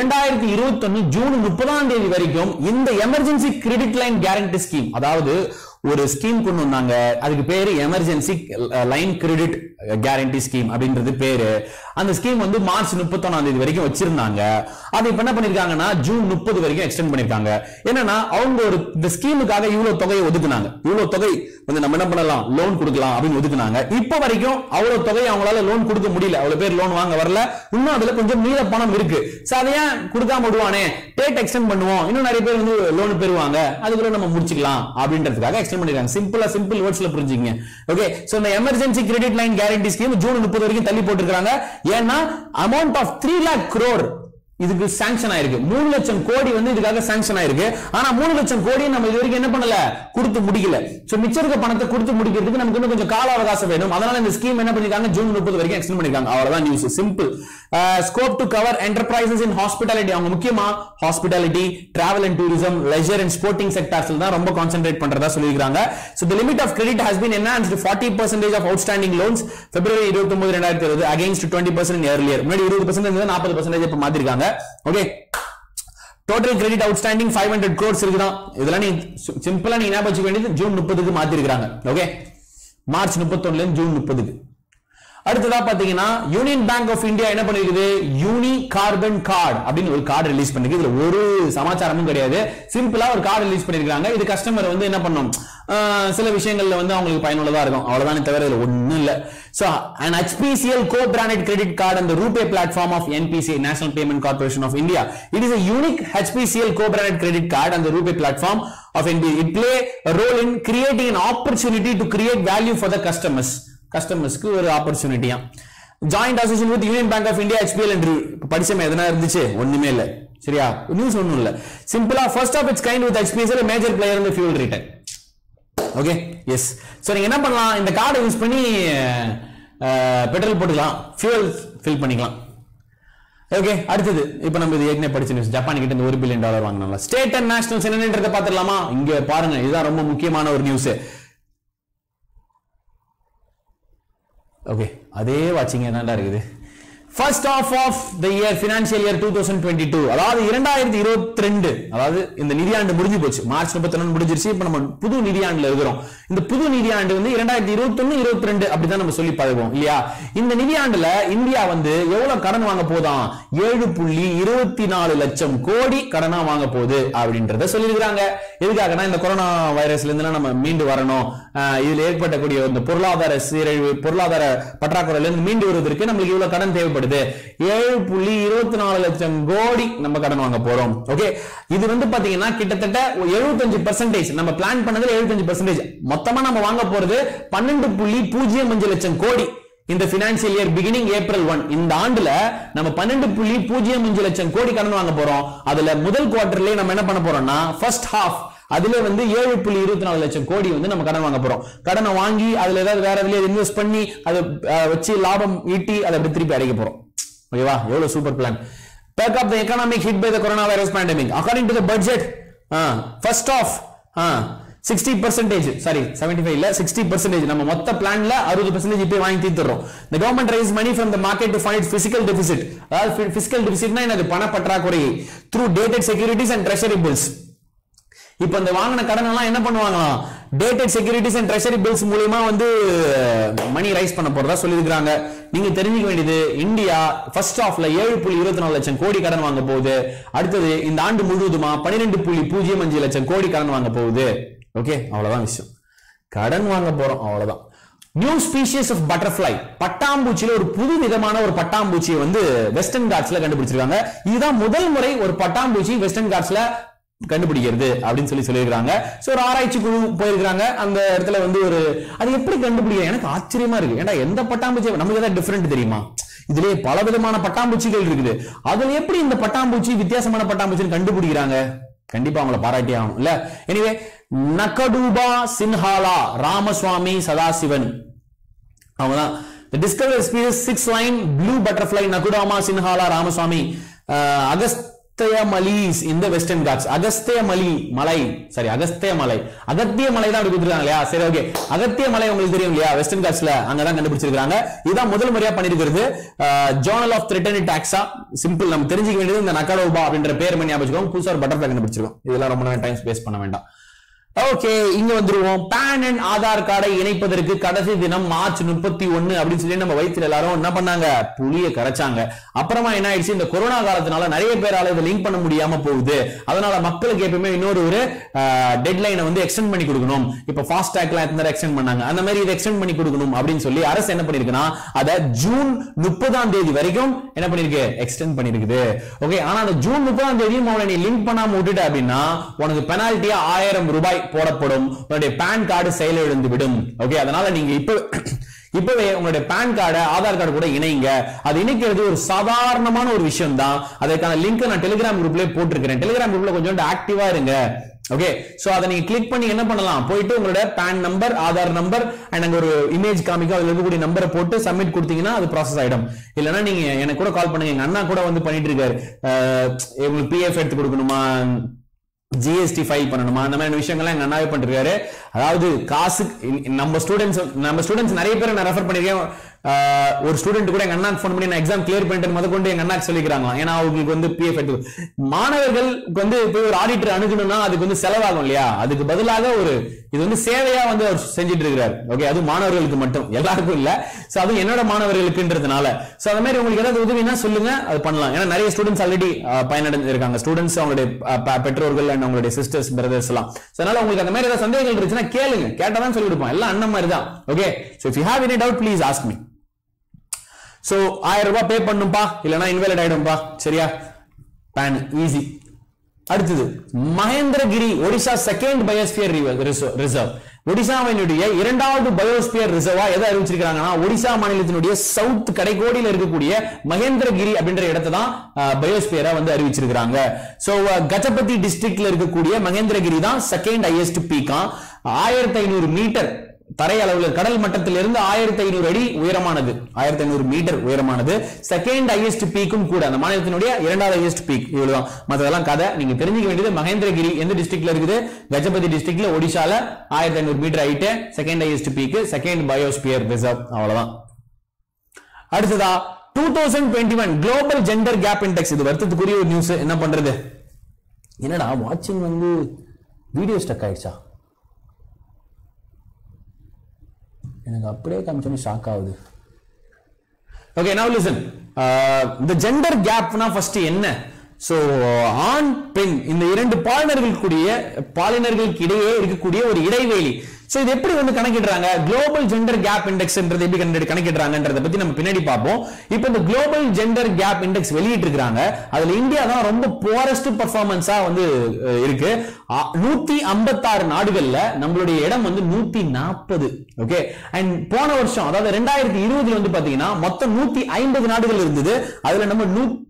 Speaker 1: 2021 June 30ஆம் தேதி வரைக்கும் இந்த emergency credit line guarantee scheme, அதாவது ஒரு ஸ்கீம் கொண்டு வந்தாங்க, அதுக்கு பேரு emergency line credit guarantee scheme அப்படின்றது பேரு. அந்த ஸ்கீம் வந்து மார்ச் 31ஆம் தேதி வரைக்கும் வச்சிருந்தாங்க. அது இப்ப என்ன பண்ணிருக்காங்கன்னா ஜூன் 30 வரைக்கும் எக்ஸ்டெண்ட் பண்ணிருக்காங்க. என்னன்னா அவங்க ஒரு இந்த ஸ்கீமுக்காக இவ்வளவு தொகையை ஒதுக்குனாங்க, இவ்வளவு தொகை வந்து நம்ம என்ன பண்ணலாம், லோன் கொடுக்கலாம் அப்படின்னு ஒதுக்குனாங்க. இப்ப வரைக்கும் அவ்வளவு தொகை அவங்களால லோன் கொடுக்க முடியல, அவ்வளவு பேர் லோன் வாங்க வரல. இன்னும் அதுல கொஞ்சம் மீத பணம் இருக்கு. அதையா கொடுக்காம விடுவானே, டேட் எக்ஸ்டெண்ட் பண்ணுவோம், இன்னும் நிறைய பேர் வந்து லோன் பெறுவாங்க, அதுக்குள்ள நம்ம முடிச்சுக்கலாம் அப்படின்றதுக்காக எக்ஸ்டெண்ட் பண்ணிருக்காங்க. சிம்பிள் வேர்ட்ஸ்ல புரிஞ்சுங்க. ஓகே, சோ இந்த emergency credit line guarantee scheme June 30 வரைக்கும் தள்ளி போட்டுருக்காங்க. ஏன்னா அமௌண்ட் ஆஃப் 3 lakh crore இதுக்கு சாங்ஷன் ஆயிருக்கு. 3 லட்சம் கோடி வந்து இதுக்காக சாங்ஷன் ஆயிருக்கு. ஆனா 3 லட்சம் கோடி நம்ம இது வரைக்கும் என்ன பண்ணல, கொடுத்து முடிக்கல. சோ மிச்சம் இருக்க பணத்தை கொடுத்து முடிக்கிறதுக்கு நமக்கு இன்னும் கொஞ்சம் கால அவகாசம் வேணும். அதனால இந்த ஸ்கீம் என்ன பண்ணிருக்காங்க, ஜூன் 30 வரைக்கும் எக்ஸ்டெண்ட் பண்ணிருக்காங்க. அவ்வளவுதான் news, simple. Scope to cover enterprises in hospitality, அவங்க முக்கியமா hospitality, travel and tourism, leisure and sporting செக்டார்ஸ்ல தான் ரொம்ப கான்சென்ட்ரேட் பண்றதா சொல்லிருக்காங்க. So the limit of credit has been enhanced 40% of outstanding loans February 29, 2020 against 20% earlier. முன்னாடி 20% இருந்தது, 40% இப்ப மாத்திருக்காங்க. ஓகே, டோட்டல் கிரெடிட் அவுட்ஸ்டாண்டிங் 500 crores இருக்குதான். இதெல்லாம் நீ சிம்பிளா நீ ஞாபகம் வச்சுக்க வேண்டியது ஜூன் 30க்கு மாத்தி இருக்காங்க. ஓகே, மார்ச் 31ல இருந்து ஜூன் 30க்கு. அடுத்ததா பாத்தீங்கன்னா யூனியன் பேங்க் ஆஃப் இந்தியா என்ன பண்ணிருக்குது, யூனி கார்பன் கார்டு அப்படின்னு ஒரு கார்டு ரிலீஸ் பண்ணிருக்கு. இதுல ஒரு சமாச்சாரமும் கிடையாது, சிம்பிளா ஒரு கார்டு ரிலீஸ் பண்ணிருக்காங்க. இது கஸ்டமர் வந்து என்ன பண்ணும், சில விஷயங்கள்ல வந்து அவங்களுக்கு பயனுள்ளதா இருக்கும், அவ்வளவுதான், தவிர இதுல ஒண்ணும் இல்ல. So an HPCL co-branded credit card on the RuPay platform of NPCI, National Payment Corporation of India. It is a unique HPCL co-branded credit card on the RuPay platform of NPCI. It play a role in creating an opportunity to create value for the கஸ்டமர்ஸ்க்கு ஒரு ஆப்பர்ச்சுனிட்டியா. Joint association with Union bank of India HPL என்று படிச்சமே எதனா இருந்துச்சு, ஒண்ணுமே இல்ல. சரியா, news ஒண்ணும் இல்ல. சிம்பிளா first of its kind with HPCL, a major player in the fuel retail. Okay, yes. So நீங்க என்ன பண்ணலாம், இந்த கார்டை யூஸ் பண்ணி பெட்ரோல் போட்டுக்கலாம், ஃபியூல் ஃபில் பண்ணிக்கலாம். ஓகே, அடுத்தது இப்ப நம்ம இது ஏற்கனவே படிச்ச நியூஸ். ஜப்பான் கிட்ட இந்த $1 பில்லியன் வாங்கினாங்க. ஸ்டேட் அண்ட் நேஷனல்ஸ் என்னன்றத பாத்துடலாமா? இங்க பாருங்க, இதுதான் ரொம்ப முக்கியமான ஒரு நியூஸ். ஓகே, அதே வாட்சிங் என்னடா இருக்குது. First half of the year, financial year 2022, அதாவது 2022, அதாவது இந்த நிதியாண்டு முடிஞ்சு போச்சு. மார்ச் 31 முடிஞ்சிருச்சு. இப்ப நம்ம புது நிதியாண்டுல இருக்கிறோம். இந்த புது நிதியாண்டு வந்து 2021-22 அப்படிதான் நம்ம சொல்லி பழகுவோம் இல்லையா? இந்த நிதியாண்டுல இந்தியா வந்து எவ்வளவு கடன் வாங்க போதாம்? 7.24 லட்சம் கோடி கடனா வாங்க போகுது அப்படின்றத சொல்லியிருக்காங்க. எதுக்காகனா இந்த கொரோனா வைரஸ்ல இருந்து நம்ம மீண்டு வரணும், இதுல ஏற்பட்டக்கூடிய இந்த பொருளாதார சீரழிவு, பொருளாதார பற்றாக்குறையில இருந்து மீண்டு வருவதற்கு நம்மளுக்கு இவ்வளவு கடன் தேவைப்படுது. 7.24 லட்சம் கோடி நம்ம கடன் வாங்க போறோம். ஓகே, இது வந்து பாத்தீங்கன்னா கிட்டத்தட்ட 75%. நம்ம பிளான் பண்ணதுல 75%. மொத்தமா நம்ம வாங்க போறது 12.05 லட்சம் கோடி. இந்த பினான்சியல் இயர் பிகினிங் April 1, இந்த ஆண்டுல நம்ம 12.05 லட்சம் கோடி கடன் வாங்க போறோம். அதுல முதல் குவார்டர்லயே நம்ம என்ன பண்ண போறோம்னா, ஃபர்ஸ்ட் ஹாஃப் அதுல வந்து 7.24 லட்சம் கோடி வந்து நம்ம கடன் வாங்க போறோம். கடனை வாங்கி அதுல ஏதாவது வேற எதுலயே இன்வெஸ்ட் பண்ணி அதை வச்சு லாபம் ஈட்டி அதை அப்படி திருப்பி அடைக்க போறோம். ஓகேவா? எவ்வளவு super plan. Back up the economic hit by the coronavirus pandemic. According to the budget, first off 60%, sorry 75 இல்ல 60%, நம்ம மொத்த பிளான்ல 60% இப்ப வாங்கி தீர்த்துறோம். The government raised money from the market to fund its fiscal deficit. அதாவது fiscal deficitனா என்னது? பண பற்றாக்குறை. Through dated securities and treasury bills. இப்ப இந்த வாங்கின கடன் எல்லாம் என்ன பண்ணுவாங்க? Dated securities and treasury bills மூலமா வந்து மணி ரைஸ் பண்ண போறதா சொல்லியிருக்காங்க. நீங்க தெரிஞ்சுக்க வேண்டியது, இந்தியா ஃபர்ஸ்ட் ஹாஃப்ல 7.24 லட்சம் கோடி கடன் வாங்க போகுது. அடுத்தது இந்த ஆண்டு முழுவதுமா 12.05 லட்சம் கோடி கடன் வாங்க போகுது. ஓகே, அவ்வளவுதான் விஷயம். கடன் வாங்க போறோம், அவ்வளவுதான். நியூ ஸ்பீஷிஸ் ஆஃப் பட்டர்ஃபிளை, பட்டாம்பூச்சியில ஒரு புது விதமான ஒரு பட்டாம்பூச்சியை வந்து வெஸ்டர்ன் காட்ஸ்ல கண்டுபிடிச்சிருக்காங்க. இதுதான் முதல் முறை ஒரு பட்டாம்பூச்சி வெஸ்டர்ன் காட்ஸ்ல கண்டுபிடிக்கிறது அப்படின்னு சொல்லியிருக்காங்க. சோ ஒரு ஆராய்ச்சி குழு போயிருக்காங்க அந்த இடத்துல வந்து ஒரு அது எப்படி கண்டுபிடிக்க எனக்கு ஆச்சரியமா இருக்கு. ஏன்னா எந்த பட்டாம்பூச்சி நமக்கு ஏதாவது டிஃபரெண்ட் தெரியுமா? இதுலயே பல விதமான பட்டாம்பூச்சிகள் இருக்குது. அதுல எப்படி இந்த பட்டாம்பூச்சி வித்தியாசமான பட்டாம்பூச்சின்னு கண்டுபிடிக்கிறாங்க? கண்டிப்பா அவங்கள பாராட்டி ஆகணும் இல்ல. எனிவே, நக்கடூபா சின்ஹாலா ராமசுவாமி சதாசிவன் அவங்கதான் the discovered species 6-line blue butterfly நக்குடாமா சின்ஹாலா Ramaswamy அகஸ்தியமலைஸ் இந்த வெஸ்டர்ன் காட்ஸ். அகஸ்தியமலை மலை, சரி அகஸ்திய மலை, அகத்திய மலை தான் அப்படி கொடுத்துருக்காங்க இல்லையா? சரி ஓகே, அகத்திய மலை உங்களுக்கு தெரியும் இல்லையா? வெஸ்டர்ன் காட்ஸ்ல அங்கதான் கண்டுபிடிச்சிருக்காங்க. இதுதான் முதல் முறையா பண்ணிருக்கிறது. Journal of threatened taxa. Simple, நம்ம தெரிஞ்சுக்க வேண்டியது இந்த நக்கடோபா அப்படின்ற பேர் பண்ணி ஞாபகம். புதுசா ஒரு பட்டர்ஃபிளை கண்டுபிடிச்சிருக்கோம். இதெல்லாம் ரொம்ப நேரம் டைம் ஸ்பேஸ் பண்ண வேண்டாம். ஓகே, இங்க வந்துருவோம். பான் அண்ட் ஆதார் கார்டை இணைப்பதற்கு கடைசி தினம் மார்ச் 31 அப்படின்னு சொல்லி நம்ம வயிற்றுல எல்லாரும் என்ன பண்ணாங்க? புளிய கரைச்சாங்க. அப்புறமா என்ன ஆயிடுச்சு? இந்த கொரோனா காலத்தினால நிறைய பேரால இதை லிங்க் பண்ண முடியாம போகுது. அதனால மக்களுக்கு எப்பவுமே இன்னொரு டெட்லைனை வந்து எக்ஸ்டெண்ட் பண்ணி கொடுக்கணும். இப்ப ஃபாஸ்டாக்லாம் எத்தனை எக்ஸ்டெண்ட் பண்ணாங்க, அந்த மாதிரி இதை எக்ஸ்டெண்ட் பண்ணி கொடுக்கணும் அப்படின்னு சொல்லி அரசு என்ன பண்ணிருக்குன்னா அதை ஜூன் 30 வரைக்கும் என்ன பண்ணிருக்கு? எக்ஸ்டெண்ட் பண்ணிருக்குது. ஓகே, ஆனா அந்த ஜூன் 30 நீ லிங்க் பண்ணாம விட்டுட்ட அப்படின்னா உனக்கு பெனால்ட்டியா 1000 ரூபாய் போடப்படும். உங்களுடைய பான் கார்டு செயலிழந்து விடும். ஓகே, அதனால நீங்க இப்பவே உங்களுடைய பான் கார்டு ஆதார் கார்டு கூட இணைங்க. அது இணைக்கிறது ஒரு சாதாரணமான ஒரு விஷயம் தான். அதற்கான லிங்க் நான் டெலிகிராம் குரூப்ல போட்டிருக்கிறேன். டெலிகிராம் குரூப்ல கொஞ்சம் ஆக்டிவா இருங்க. ஓகே, சோ அதை நீங்க கிளிக் பண்ணி என்ன பண்ணலாம்? போயிட்டு உங்களோட PAN number, Aadhaar number and அங்க ஒரு இமேஜ் காமிக்கும், அதுல இருக்கக்கூடிய நம்பரை போட்டு சப்மிட் கொடுத்தீங்கன்னா அது ப்ராசஸ் ஆயிடும். இல்லைன்னா நீங்க எனக்கு கூட கால் பண்ணுங்க. எங்க அண்ணா கூட வந்து பண்ணிட்டு இருக்காரு. உங்களுக்கு பிஎஃப் எடுத்து கொடுக்கணுமா, ஜிஎஸ்டி ஃபைல் பண்ணணுமா, அந்த மாதிரி விஷயங்கள்லாம் எங்க அண்ணாவே பண்ணிருக்காரு. அதாவது காசு நம்ம ஸ்டூடெண்ட்ஸ் நிறைய பேர் நான் ரெஃபர் பண்ணிருக்கேன். ஒரு ஸ்டூடெண்ட் கூட எங்க அண்ணாக்கு ஃபோன் பண்ணி நான் எக்ஸாம் கிளியர் பண்ணிட்டு முதற்கொண்டு எங்க அண்ணாக்கு சொல்லிக்கிறாங்க. ஏன்னா அவங்களுக்கு வந்து பிஎஃப் எடுத்து மாணவர்களுக்கு வந்து போய் ஒரு ஆடிட்டர் அணுகணும்னா அதுக்கு வந்து செலவாகும் இல்லையா? அதுக்கு பதிலாக இது வந்து சேவையா வந்து அவர் செஞ்சுட்டு இருக்கிறார். ஓகே, அது மாணவர்களுக்கு மட்டும், எல்லாருக்கும் இல்ல. சோ அது என்னோட மாணவர்களுக்குன்றதுனால சோ அந்த மாதிரி உங்களுக்கு ஏதாவது உதவினா சொல்லுங்க, அது பண்ணலாம். ஏன்னா நிறைய ஸ்டூடெண்ட்ஸ் ஆல்ரெடி பயனடைஞ்சிருக்காங்க. ஸ்டூடெண்ட்ஸ், அவங்களுடைய பெற்றோர்கள் அண்ட் அவங்களுடைய சிஸ்டர்ஸ், பிரதர்ஸ் எல்லாம். அதனால உங்களுக்கு அந்த மாதிரி ஏதாவது சந்தேகங்கள் இருந்துச்சுன்னா கேளுங்க, கேட்டாதான் சொல்லி கொடுப்போம். எல்லாம் அண்ணன் மாதிரி தான். Okay, so if you have any doubt please ask me. So 1000 ரூபாய் பே பண்ணும்பா, இல்லனா இன்வாலிட் ஆயிடும்பா. சரியா? PAN easy. அடுத்தது Mahendragiri, Odisha second biosphere reserve. ஒடிசாவினுடைய இரண்டாவது பயோஸ்பியர் ரிசர்வா எதை அறிவிச்சிருக்காங்கன்னா, ஒடிசா மாநிலத்தினுடைய சவுத் கடைக்கோடியில் இருக்கக்கூடிய மகேந்திரகிரி அப்படின்ற இடத்தை தான் பயோஸ்பியரா வந்து அறிவிச்சிருக்காங்க. சோ கஜபதி டிஸ்ட்ரிக்ட்ல இருக்கக்கூடிய மகேந்திரகிரி தான் செகண்ட் ஹையஸ்ட் பீக்கா. 1500 மீட்டர் தரை அளவுல கடல் மட்டத்திலிருந்து 1500 அடி உயரமானது, 1500 மீட்டர் உயரமானது. செகண்ட் ஹையஸ்ட் பீக்கும் கூட, அந்த மாநிலத்தினுடைய இரண்டாவது ஹையஸ்ட் பீக். இவ்வளவுதான், மத்ததெல்லாம் கதை. நீங்க தெரிஞ்சுக்க வேண்டியது மகேந்திரகிரி எந்த டிஸ்ட்ரிக்ட்ல இருக்குது? கஜபதி டிஸ்ட்ரிக்ட்ல, ஒடிஷால 1500 metre height, second highest peak, second biosphere reserve. அவ்வளவுதான். அடுத்ததா 2021 குளோபல் ஜெண்டர் கேப் இண்டெக்ஸ். இது வருத்தத்துக்குரிய ஒரு நியூஸ். என்ன பண்றது? என்னடா வாட்சிங் வந்து வீடியோ ஸ்டக் ஆயிடுச்சா? எனக்கு அப்படியே காமிச்சோன்னு ஷாக் ஆகுது. Okay, now listen. இந்த ஜெண்டர் கேப்னா ஃபர்ஸ்ட் என்ன? சோ ஆண் பெண் இந்த இரண்டு பாலினர்களுக்கு இடையே இருக்கக்கூடிய ஒரு இடைவெளி. சோ இது எப்படி வந்து கணக்கிடுறாங்க? குளோபல் ஜெண்டர் கேப் இண்டெக்ஸ்ன்றது எப்படி கணக்கிடுறாங்கன்றத பத்தி நம்ம பின்னாடி பார்ப்போம். இப்போ இந்த குளோபல் ஜெண்டர் கேப் இண்டெக்ஸ் வெளியிட்டு இருக்காங்க. அதுல இந்தியா தான் ரொம்ப புவரஸ்ட் பெர்ஃபார்மன்ஸா வந்து இருக்கு. 156 நாடுகள்ல நம்மளுடைய இடம் வந்து 140. ஓகே, அண்ட் போன வருஷம் அதாவது 2020 வந்து பாத்தீங்கன்னா மொத்தம் 150 நாடுகள் இருந்தது. அதுல நம்ம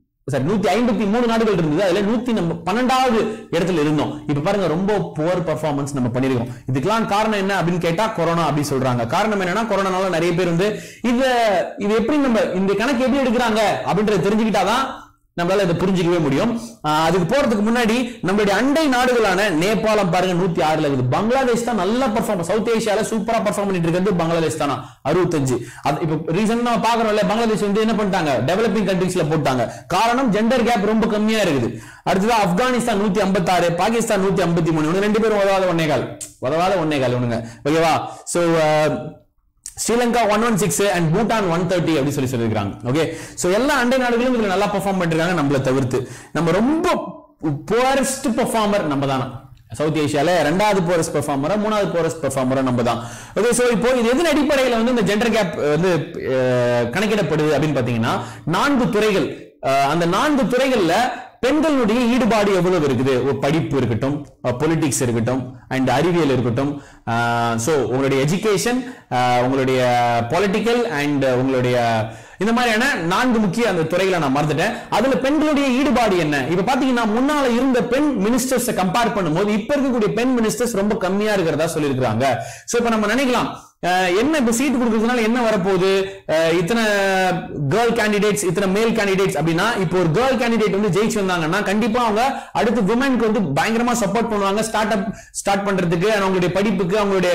Speaker 1: 153 நாடுகள் இருந்தது. அதுல 112வது இடத்துல இருந்தோம். இப்ப பாருங்க, ரொம்ப புவர் பெர்ஃபார்மன்ஸ் நம்ம பண்ணிருக்கோம். இதுக்கெல்லாம் காரணம் என்ன அப்படின்னு கேட்டா கொரோனா அப்படி சொல்றாங்க. காரணம் என்னன்னா, கொரோனானால நிறைய பேர் வந்து இது எப்படி நம்ம இந்த கணக்கு எப்படி எடுக்கிறாங்க அப்படின்றத தெரிஞ்சுக்கிட்டாதான் நம்மளால இதை புரிஞ்சிக்கவே முடியும். அதுக்கு போறதுக்கு முன்னாடி நம்மளுடைய அண்டை நாடுகளான நேபாளம் பாருங்க 106ல இருக்குது. பங்களாதேஷ் தான் நல்ல பெர்ஃபார்மன்ஸ், சவுத் ஏசியால சூப்பரா பெர்ஃபார்ம் பண்ணிட்டு இருக்கிறது பங்களாதேஷ் தானா 65. இப்போ ரீசன்ட் நம்ம பாக்குறோம்ல, பங்களாதேஷ் வந்து என்ன பண்ணிட்டாங்க? டெவலப்பிங் கண்ட்ரீஸ்ல போட்டாங்க. காரணம் ஜெண்டர் கேப் ரொம்ப கம்மியா இருக்குது. அடுத்தது ஆப்கானிஸ்தான் 156, பாகிஸ்தான் 153. ரெண்டு பேரும் உதவாத ஒன்னே கால் ஒண்ணுங்க. ஓகேவா? சோ ஸ்ரீலங்கா 116 and பூட்டான் 130 அப்படி சொல்லிருக்காங்க. ஓகே, சோ எல்லா அண்டை நாடுகளும் இதுல நல்லா பெர்ஃபார்ம் பண்ணிருக்காங்க. நம்மள தவிர்த்து நம்ம ரொம்ப புவரஸ்ட் பெர்ஃபார்மர் நம்ம தானா சவுத் ஏசியால, இரண்டாவது புவரஸ்ட் பெர்ஃபார்மரா, மூணாவது புவரஸ்ட் பெர்ஃபார்மரா நம்ம தான். ஓகே, சோ இப்போ இது எதன் அடிப்படையில் வந்து இந்த ஜெண்டர் கேப் வந்து கணக்கிடப்படுது அப்படின்னு பாத்தீங்கன்னா 4 துறைகள். அந்த 4 துறைகள்ல பெண்களுடைய ஈடுபாடு எவ்வளவு இருக்குது? படிப்பு இருக்கட்டும், பொலிட்டிக்ஸ் இருக்கட்டும், அண்ட் அறிவியல் இருக்கட்டும். சோ உங்களுடைய எஜுகேஷன், உங்களுடைய பொலிட்டிக்கல் அண்ட் உங்களுடைய இந்த மாதிரியான 4 முக்கிய அந்த துறைகளை நான் மறந்துட்டேன். அதுல பெண்களுடைய ஈடுபாடு என்ன? இப்ப பாத்தீங்கன்னா முன்னால இருந்த பெண் மினிஸ்டர்ஸ் கம்பேர் பண்ணும்போது இப்ப இருக்கக்கூடிய பெண் மினிஸ்டர்ஸ் ரொம்ப கம்மியா இருக்கிறதா சொல்லியிருக்காங்க. சோ இப்ப நம்ம நினைக்கலாம், என்ன இப்ப சீட் கொடுக்கறதுனால என்ன வரப்போகுது? இத்தனை கேர்ள் கேண்டிடேட்ஸ், இத்தனை மேல் கேண்டிடேட்ஸ் அப்படின்னா, இப்போ ஒரு கேர்ள் கேண்டிடேட் வந்து ஜெயிச்சு வந்தாங்கன்னா கண்டிப்பா அவங்க அடுத்து விமனுக்கு வந்து பயங்கரமா சப்போர்ட் பண்ணுவாங்க, ஸ்டார்ட் பண்றதுக்கு, அவங்களுடைய படிப்புக்கு, அவங்களுடைய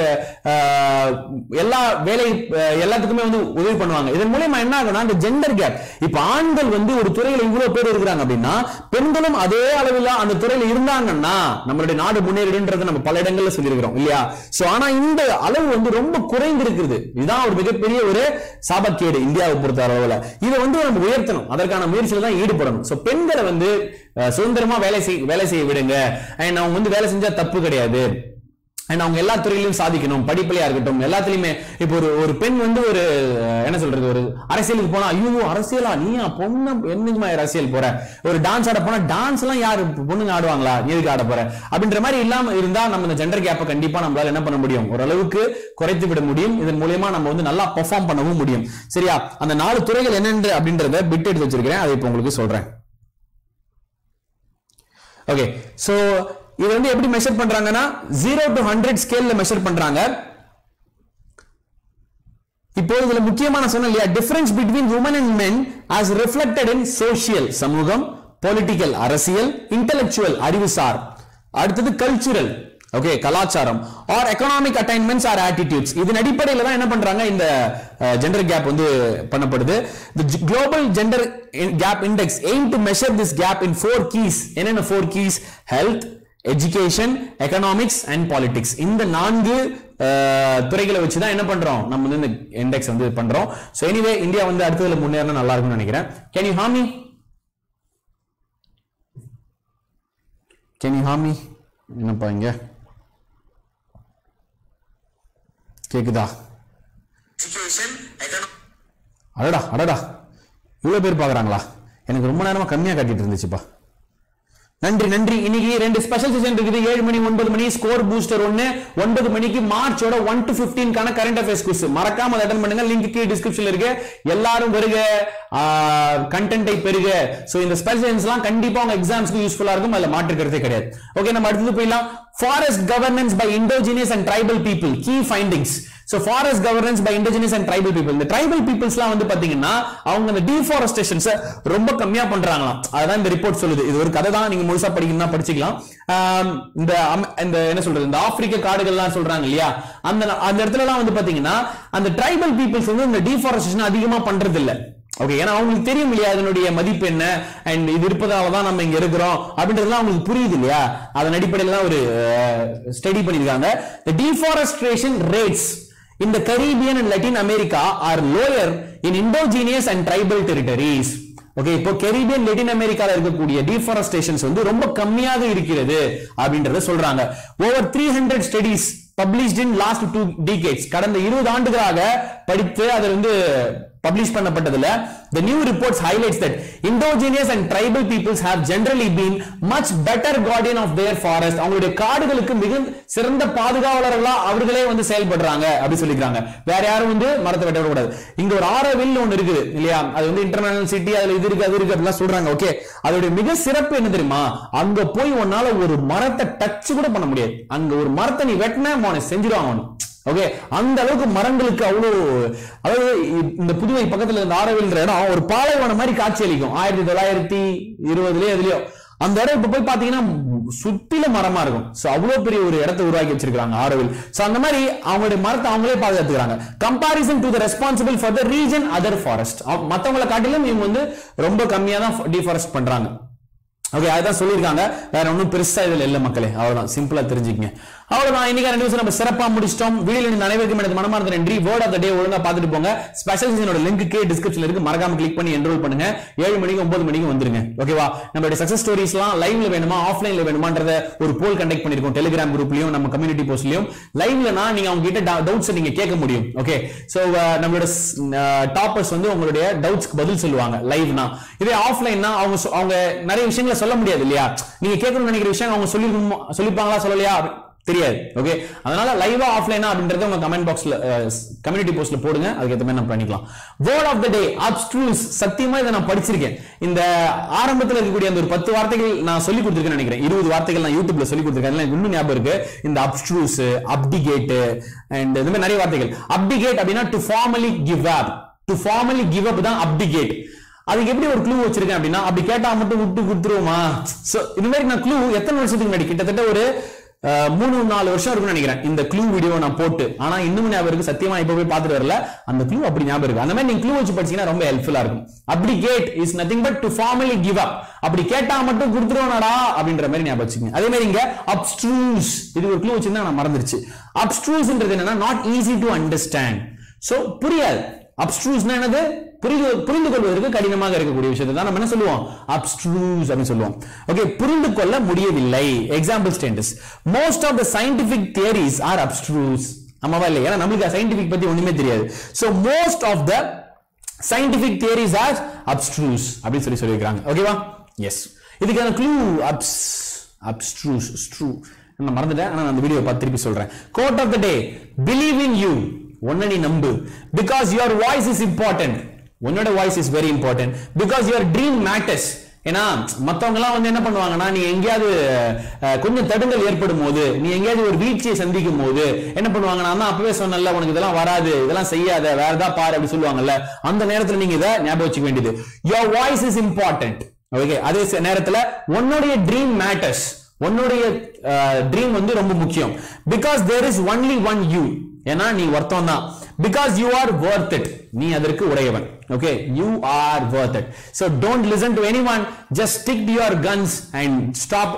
Speaker 1: எல்லா வேலை எல்லாத்துக்குமே வந்து உதவி பண்ணுவாங்க. இதன் மூலமா என்ன ஆகும்னா, அந்த ஜெண்டர் கேப், இப்ப ஆண்கள் வந்து ஒரு துறையில இவ்வளவு பேர் இருக்கிறாங்க அப்படின்னா பெண்களும் அதே அளவில் அந்த துறையில இருந்தாங்கன்னா நம்மளுடைய நாடு முன்னேறிடுன்றதை நம்ம பல இடங்கள்ல சொல்லியிருக்கிறோம் இல்லையா? சோ ஆனா இந்த அளவு வந்து ரொம்ப குறைந்து இருக்கிறது. இதுதான் ஒரு மிகப்பெரிய ஒரு சாபக்கேடு இந்தியாவை பொறுத்த அளவுல. இதை வந்து நம்ம உயர்த்தணும், அதற்கான முயற்சியில தான் ஈடுபடணும். சோ பெண்களை வந்து சுதந்திரமா வேலை செய்ய விடுங்க. அண்ட் அவங்க வந்து வேலை செஞ்சா தப்பு கிடையாது. அண்ட் அவங்க எல்லா துறையிலும் சாதிக்கணும், படிப்புலையா இருக்கட்டும், எல்லாத்துலயுமே. இப்போ ஒரு பெண் வந்து ஒரு என்ன சொல்றது, ஒரு அரசியலுக்கு போனா, ஐயோ அரசியலா, நீயா பொண்ணு என்னைக்குமா அரசியல் போற? ஒரு டான்ஸ் ஆட போனா, டான்ஸ் எல்லாம் யாரு பொண்ணுங்க ஆடுவாங்களா, எதுக்கு ஆட போற அப்படின்ற மாதிரி இல்லாம இருந்தா நம்ம இந்த ஜெண்டர் கேப்பை கண்டிப்பா நம்மளால என்ன பண்ண முடியும்? ஓரளவுக்கு குறைத்து விட முடியும். இதன் மூலமா நம்ம வந்து நல்லா பெர்ஃபார்ம் பண்ணவும் முடியும். சரியா? அந்த 4 துறைகள் என்னென்று அப்படின்றத பிட் எடுத்து வச்சிருக்கிறேன், அதை இப்போ உங்களுக்கு சொல்றேன். ஓகே, சோ இது வந்து எப்படி மெஷர் பண்றாங்கன்னா 0 to 100 ஸ்கேல்ல மெஷர் பண்றாங்க. இப்போ இதுல முக்கியமான சொன்ன இல்லையா, difference between women and men as reflected in social சமூகம், பொலிட்டிக்கல் அரசியல், இன்டெலெக்சுவல் அறிவுசார், அடுத்தது கல்ச்சுரல் ஓகே கலாச்சாரம், or economic attainments or attitudes. இதன் அடிப்படையில் தான் என்ன பண்றாங்க, இந்த ஜெண்டர் கேப் வந்து பண்ணப்படுது. The global gender gap index aim to measure this gap in 4 keys. என்னென்ன 4 keys? Health, education, economics and politics. இந்த 4 துறைகளை வச்சு தான் என்ன பண்றோம், நம்ம வந்து இந்த இண்டெக்ஸ் வந்து பண்றோம். சோ எனிவே இந்தியா வந்து அடுத்ததுல முன்னேறினா நல்லா இருக்கும்னு நினைக்கிறேன். Can you hear me? என்னப்பா இங்க கேக்குதா? அடடா அடடா, இவ்வளவு பேர் பாக்குறாங்களா? எனக்கு ரொம்ப நேரமா கம்மியா காட்டிட்டு இருந்துச்சுப்பா. நன்றி நன்றி. இன்னைக்கு 2 ஸ்பெஷல் செஷன் இருக்குது. 7 மணி 9 மணி ஸ்கோர் பூஸ்டர் 1, 9 மணிக்கு மார்ச்சோட 1 to 15 கான கரண்ட் அஃபேர்ஸ் குவிஸ். மறக்காம அதை அட்டெண்ட் பண்ணுங்க. லிங்க் கீழ டிஸ்கிரிப்ஷன்ல இருக்கு. எல்லாரும் வருக, கண்டென்ட்டை பெருக. சோ இந்த ஸ்பெஷல் செஷன்ஸ்லாம் கண்டிப்பா உங்க எக்ஸாம்ஸ்க்கு யூஸ்ஃபுல்லா இருக்கும், அதுல மாற்று கருத்தே கிடையாது. ஓகே, நம்ம அடுத்து போயிடலாம். Forest governance by indigenous and tribal people, key findings. So forest governance by indigenous and tribal people. இந்த tribal peoplesலாம் வந்து பாத்தீங்கன்னா அவங்க அந்த deforestations ரொம்ப கம்மியா பண்றாங்களாம். அதான் இந்த ரிப்போர்ட் சொல்லுது. இது ஒரு கதை தான், நீங்க முழுசா படிக்கணும்னா படிச்சுக்கலாம். இந்த என்ன சொல்றது, இந்த ஆப்பிரிக்க காடுகள்லாம் சொல்றாங்க இல்லையா, அந்த இடத்துல எல்லாம் வந்து பாத்தீங்கன்னா அந்த tribal peoples வந்து இந்த deforestation அதிகமா பண்றது இல்ல. ஓகே, ஏன்னா அவங்களுக்கு தெரியும் இல்லையா அதனுடைய மதிப்பு என்ன, அண்ட் இது இருப்பதால தான் நம்ம இங்க இருக்கிறோம் அப்படின்றதுலாம் அவங்களுக்கு புரியுது இல்லையா. அதன் அடிப்படையில் தான் ஒரு ஸ்டடி பண்ணிருக்காங்க. The deforestation rates in the Caribbean and Latin America are lower in indigenous and tribal territories. Okay, இப்போ கரீபியன் லெட்டின் அமெரிக்கால இருக்கக்கூடிய deforestations வந்து ரொம்ப கம்மியாக இருக்கிறது அப்படின்றத சொல்றாங்க. Over 300 studies published in last 2 decades, கடந்த 20 ஆண்டுகளாக படித்து அதில் வந்து பப்ளிஷ் பண்ணப்பட்டதுல the new reports highlights that indigenous and tribal peoples have generally been much better guardian of their forest. அவங்களுடைய காடுகளுக்கு மிக சிறந்த பாதுகாவலர்களா அவர்களே வந்து செயல்படுறாங்க அப்படி சொல்லிக்கிறாங்க. வேற யாரும் வந்து மரத்தை வெட்ட கூடாது. இங்க ஒரு ஆரோவில் ஒன்னு இருக்குது இல்லையா, அது வந்து இன்டர்நேஷனல் சிட்டி, அதுல இது இருக்கு அது இருக்கு அப்படிலாம் சொல்றாங்க. ஓகே, அதோட மிக சிறப்பு என்ன தெரியுமா, அங்க போய் உன்னால ஒரு மரத்தை டச் கூட பண்ண முடியாது. அங்க ஒரு மரத்தை நீ வெட்டினா மோனை செஞ்சிருவாங்க. ஓகே, அந்த அளவுக்கு மரங்களுக்கு அவ்வளவு, அதாவது இந்த புதுவை பக்கத்துல இந்த ஆரோவில்ன்ற இடம் ஒரு பாலைவனம் மாதிரி காட்சி அளிக்கும். 1920 எதுலயோ அந்த இடம் இப்ப போய் பாத்தீங்கன்னா சுத்தில மரமா இருக்கும். சோ அவ்வளவு பெரிய ஒரு இடத்தை உருவாக்கி வச்சிருக்காங்க ஆரோவில். சோ அந்த மாதிரி அவங்களுடைய மரத்தை அவங்களே பாதுகாத்துக்கிறாங்க. Comparison to the responsible for the region other forest, மத்தவங்களை காட்டிலும் இவங்க வந்து ரொம்ப கம்மியா தான் டிஃபாரஸ்ட் பண்றாங்க. ஓகே, அதான் சொல்லியிருக்காங்க. வேற ஒன்றும் பெருசா இதுல இல்ல மக்களே, அவ்வளவுதான், சிம்பிளா தெரிஞ்சுக்கங்க. அவ்வளவுதான், இன்னைக்கு நியூஸ் நம்ம சிறப்பா முடிச்சிட்டோம். வீடியோல இந்த அனைவருக்கும் எனது மனமார்ந்த நன்றி. வேர்ட் ஆஃப் த டே ஒழுங்கா பார்த்துட்டு போங்க. ஸ்பெஷல் சீசனோட லிங்க் கே டிஸ்கிரிப்ஷன்ல இருக்கு, மறக்காம கிளிக் பண்ணி என்ரோல் பண்ணுங்க. 7 மணிக்கு 9 மணிக்கு வந்துருங்க. ஓகேவா, நம்மளுடைய சக்சஸ் ஸ்டோரிஸ்லாம் லைவ்ல வேணுமா ஆஃப்லைன்ல வேணுமான்றத ஒரு போல் கண்டக்ட் பண்ணிருக்கோம். டெலிகிராம் குரூப்லயும் நம்ம கம்யூனிட்டி போஸ்ட்லயும். லைவ்லனா நீங்க அவங்க கிட்ட டவுட்ஸ் நீங்க கேட்க முடியும். ஓகே, சோ நம்மளோட டாப்பர்ஸ் வந்து உங்களுடைய டவுட்ஸ்க்கு பதில் சொல்லுவாங்க லைவ்னா. இதே ஆஃப்லைன்னா அவங்க நிறைய விஷயங்களை சொல்ல முடியாது இல்லையா, நீங்க கேட்கணும்னு நினைக்கிற விஷயம் அவங்க சொல்லிப்பாங்களா சொல்லலையா தெரியாது. ஓகே, அதனால லைவா ஆஃப்லைனா அப்படின்றத உங்க கமெண்ட் பாக்ஸ்ல கம்யூனிட்டி போஸ்ட்ல போடுங்க, அதுக்கு ஏத்த மாதிரி நம்ம பண்ணிக்கலாம். Word of the day abstruse. சத்தியமா இதை நான் படிச்சிருக்கேன். இந்த ஆரம்பத்துல இருக்கக்கூடிய அந்த ஒரு 10 வார்த்தைகள் நான் சொல்லி கொடுத்திருக்கேன்னு நினைக்கிறேன். 20 வார்த்தைகள் நான் யூடியூப்ல சொல்லி கொடுத்திருக்கேன். எனக்கு இன்னும் ஞாபகம் இருக்கு. இந்த அப்ஸ்ட்ரூஸ், அப்டிகேட் அண்ட் இந்த மாதிரி நிறைய வார்த்தைகள். அப்டிகேட் அப்படின்னா to formally give up. To formally give up தான் அப்டிகேட். அதுக்கு எப்படி ஒரு க்ளூ வச்சிருக்கேன் அப்படின்னா, அப்படி கேட்டா மட்டும் விட்டு கொடுத்துருவோமா. சோ இந்த மாதிரி நான் க்ளூ எத்தனை வருஷத்துக்கு முன்னாடி, கிட்டத்தட்ட ஒரு 3-4 வருஷம் இருக்குன்னு நினைக்கிறேன் இந்த க்ளூ வீடியோ நான் போட்டு. ஆனா இன்னும் ஞாபகம் இருக்கு, சத்தியமா இப்ப போய் பார்த்துட்டு வரல, அந்த க்ளூ அப்படி ஞாபகம் இருக்கு. அந்த மாதிரி நீங்க க்ளூ வச்சு படிச்சீங்கன்னா ரொம்ப ஹெல்ப்ஃபுல்லா இருக்கும். Abdicate is nothing but to formally give up. அப்படி கேட்டா மட்டும் கொடுத்துருவோம்டா அப்படின்ற மாதிரி ஞாபகம் வச்சுக்கோங்க. அதே மாதிரி இங்க அப்ஸ்ட்ரூஸ், இது ஒரு க்ளூ வச்சிருந்தா நான் மறந்துருச்சு. அப்ஸ்ட்ரூஸ்ன்றது என்னன்னா not easy to understand. So புரியாது. அப்ஸ்ட்ரூஸ்னா என்னது, புரிந்து கொள்வதற்கு கடினமாக இருக்கக்கூடிய விஷயத்தை தான் நம்ம என்ன சொல்லுவோம், அப்ஸ்ட்ரூஸ் அப்படின்னு சொல்லுவோம். ஓகே, புரிந்து கொள்ள முடியவில்லை. Example status, most of the scientific theories are abstruse. ஆமாவா இல்லை, ஏன்னா நம்மளுக்கு சயின்டிபிக் பத்தி ஒண்ணுமே தெரியாது. So most of the scientific theories are abstruse அப்படி சொல்லியிருக்காங்க. ஓகேவா, எஸ், இதுக்கான க்ளூ அப்ஸ்ட்ரூஸ். நான் மறந்துட்டேன், ஆனா அந்த வீடியோ பார்த்து திருப்பி சொல்றேன். Quote of the day, believe in you. ஒன்ன நீ நம்பு. Because your voice is important. உன்னோட voice is very important. Because your dream matters. ஏன்னா மத்தவங்க எல்லாம் வந்து என்ன பண்ணுவாங்கன்னா, நீ எங்கேயாவது கொஞ்சம் தடுங்கல் ஏற்படும் போது, நீ எங்கேயாவது ஒரு வீழ்ச்சியை சந்திக்கும் போது என்ன பண்ணுவாங்க, நான் தான் அப்பவே சொன்னல உனக்கு இதெல்லாம் வராது, இதெல்லாம் செய்யாத, வேற ஏதாவது பாரு அப்படி சொல்லுவாங்கல்ல. அந்த நேரத்துல நீங்க இதை ஞாபகம் வச்சுக்க வேண்டியது. Your voice is important. Okay, அதே நேரத்துல உன்னுடைய ட்ரீம் மேட்டர்ஸ், உன்னுடைய ட்ரீம் வந்து ரொம்ப முக்கியம். Because there is only one you. ஏன்னா நீ ஒருத்தன் தான். Because you are worth it. நீ அதற்கு உடையவன். Okay, you are worth it. So don't listen to anyone. Just stick to your guns and stop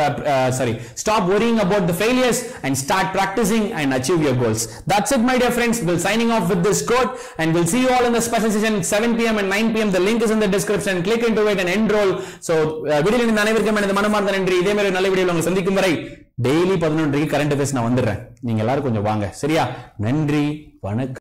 Speaker 1: worrying about the failures and start practicing and achieve your goals. That's it, my dear friends. We'll signing off with this quote and we'll see you all in the special session at 7 p.m. and 9 p.m. The link is in the description. Click into it and enroll. So வீடியோல இந்த அனைவருக்கும் எனது மனமார்ந்த நன்றி. இதே மாதிரி நல்ல வீடியோல உங்களை சந்திக்கும் வரை டெய்லி 11 கரண்ட் அஃபேர்ஸ் நான் வந்துடுறேன். நீங்க எல்லாரும் கொஞ்சம் வாங்க, சரியா? நன்றி, வணக்கம்.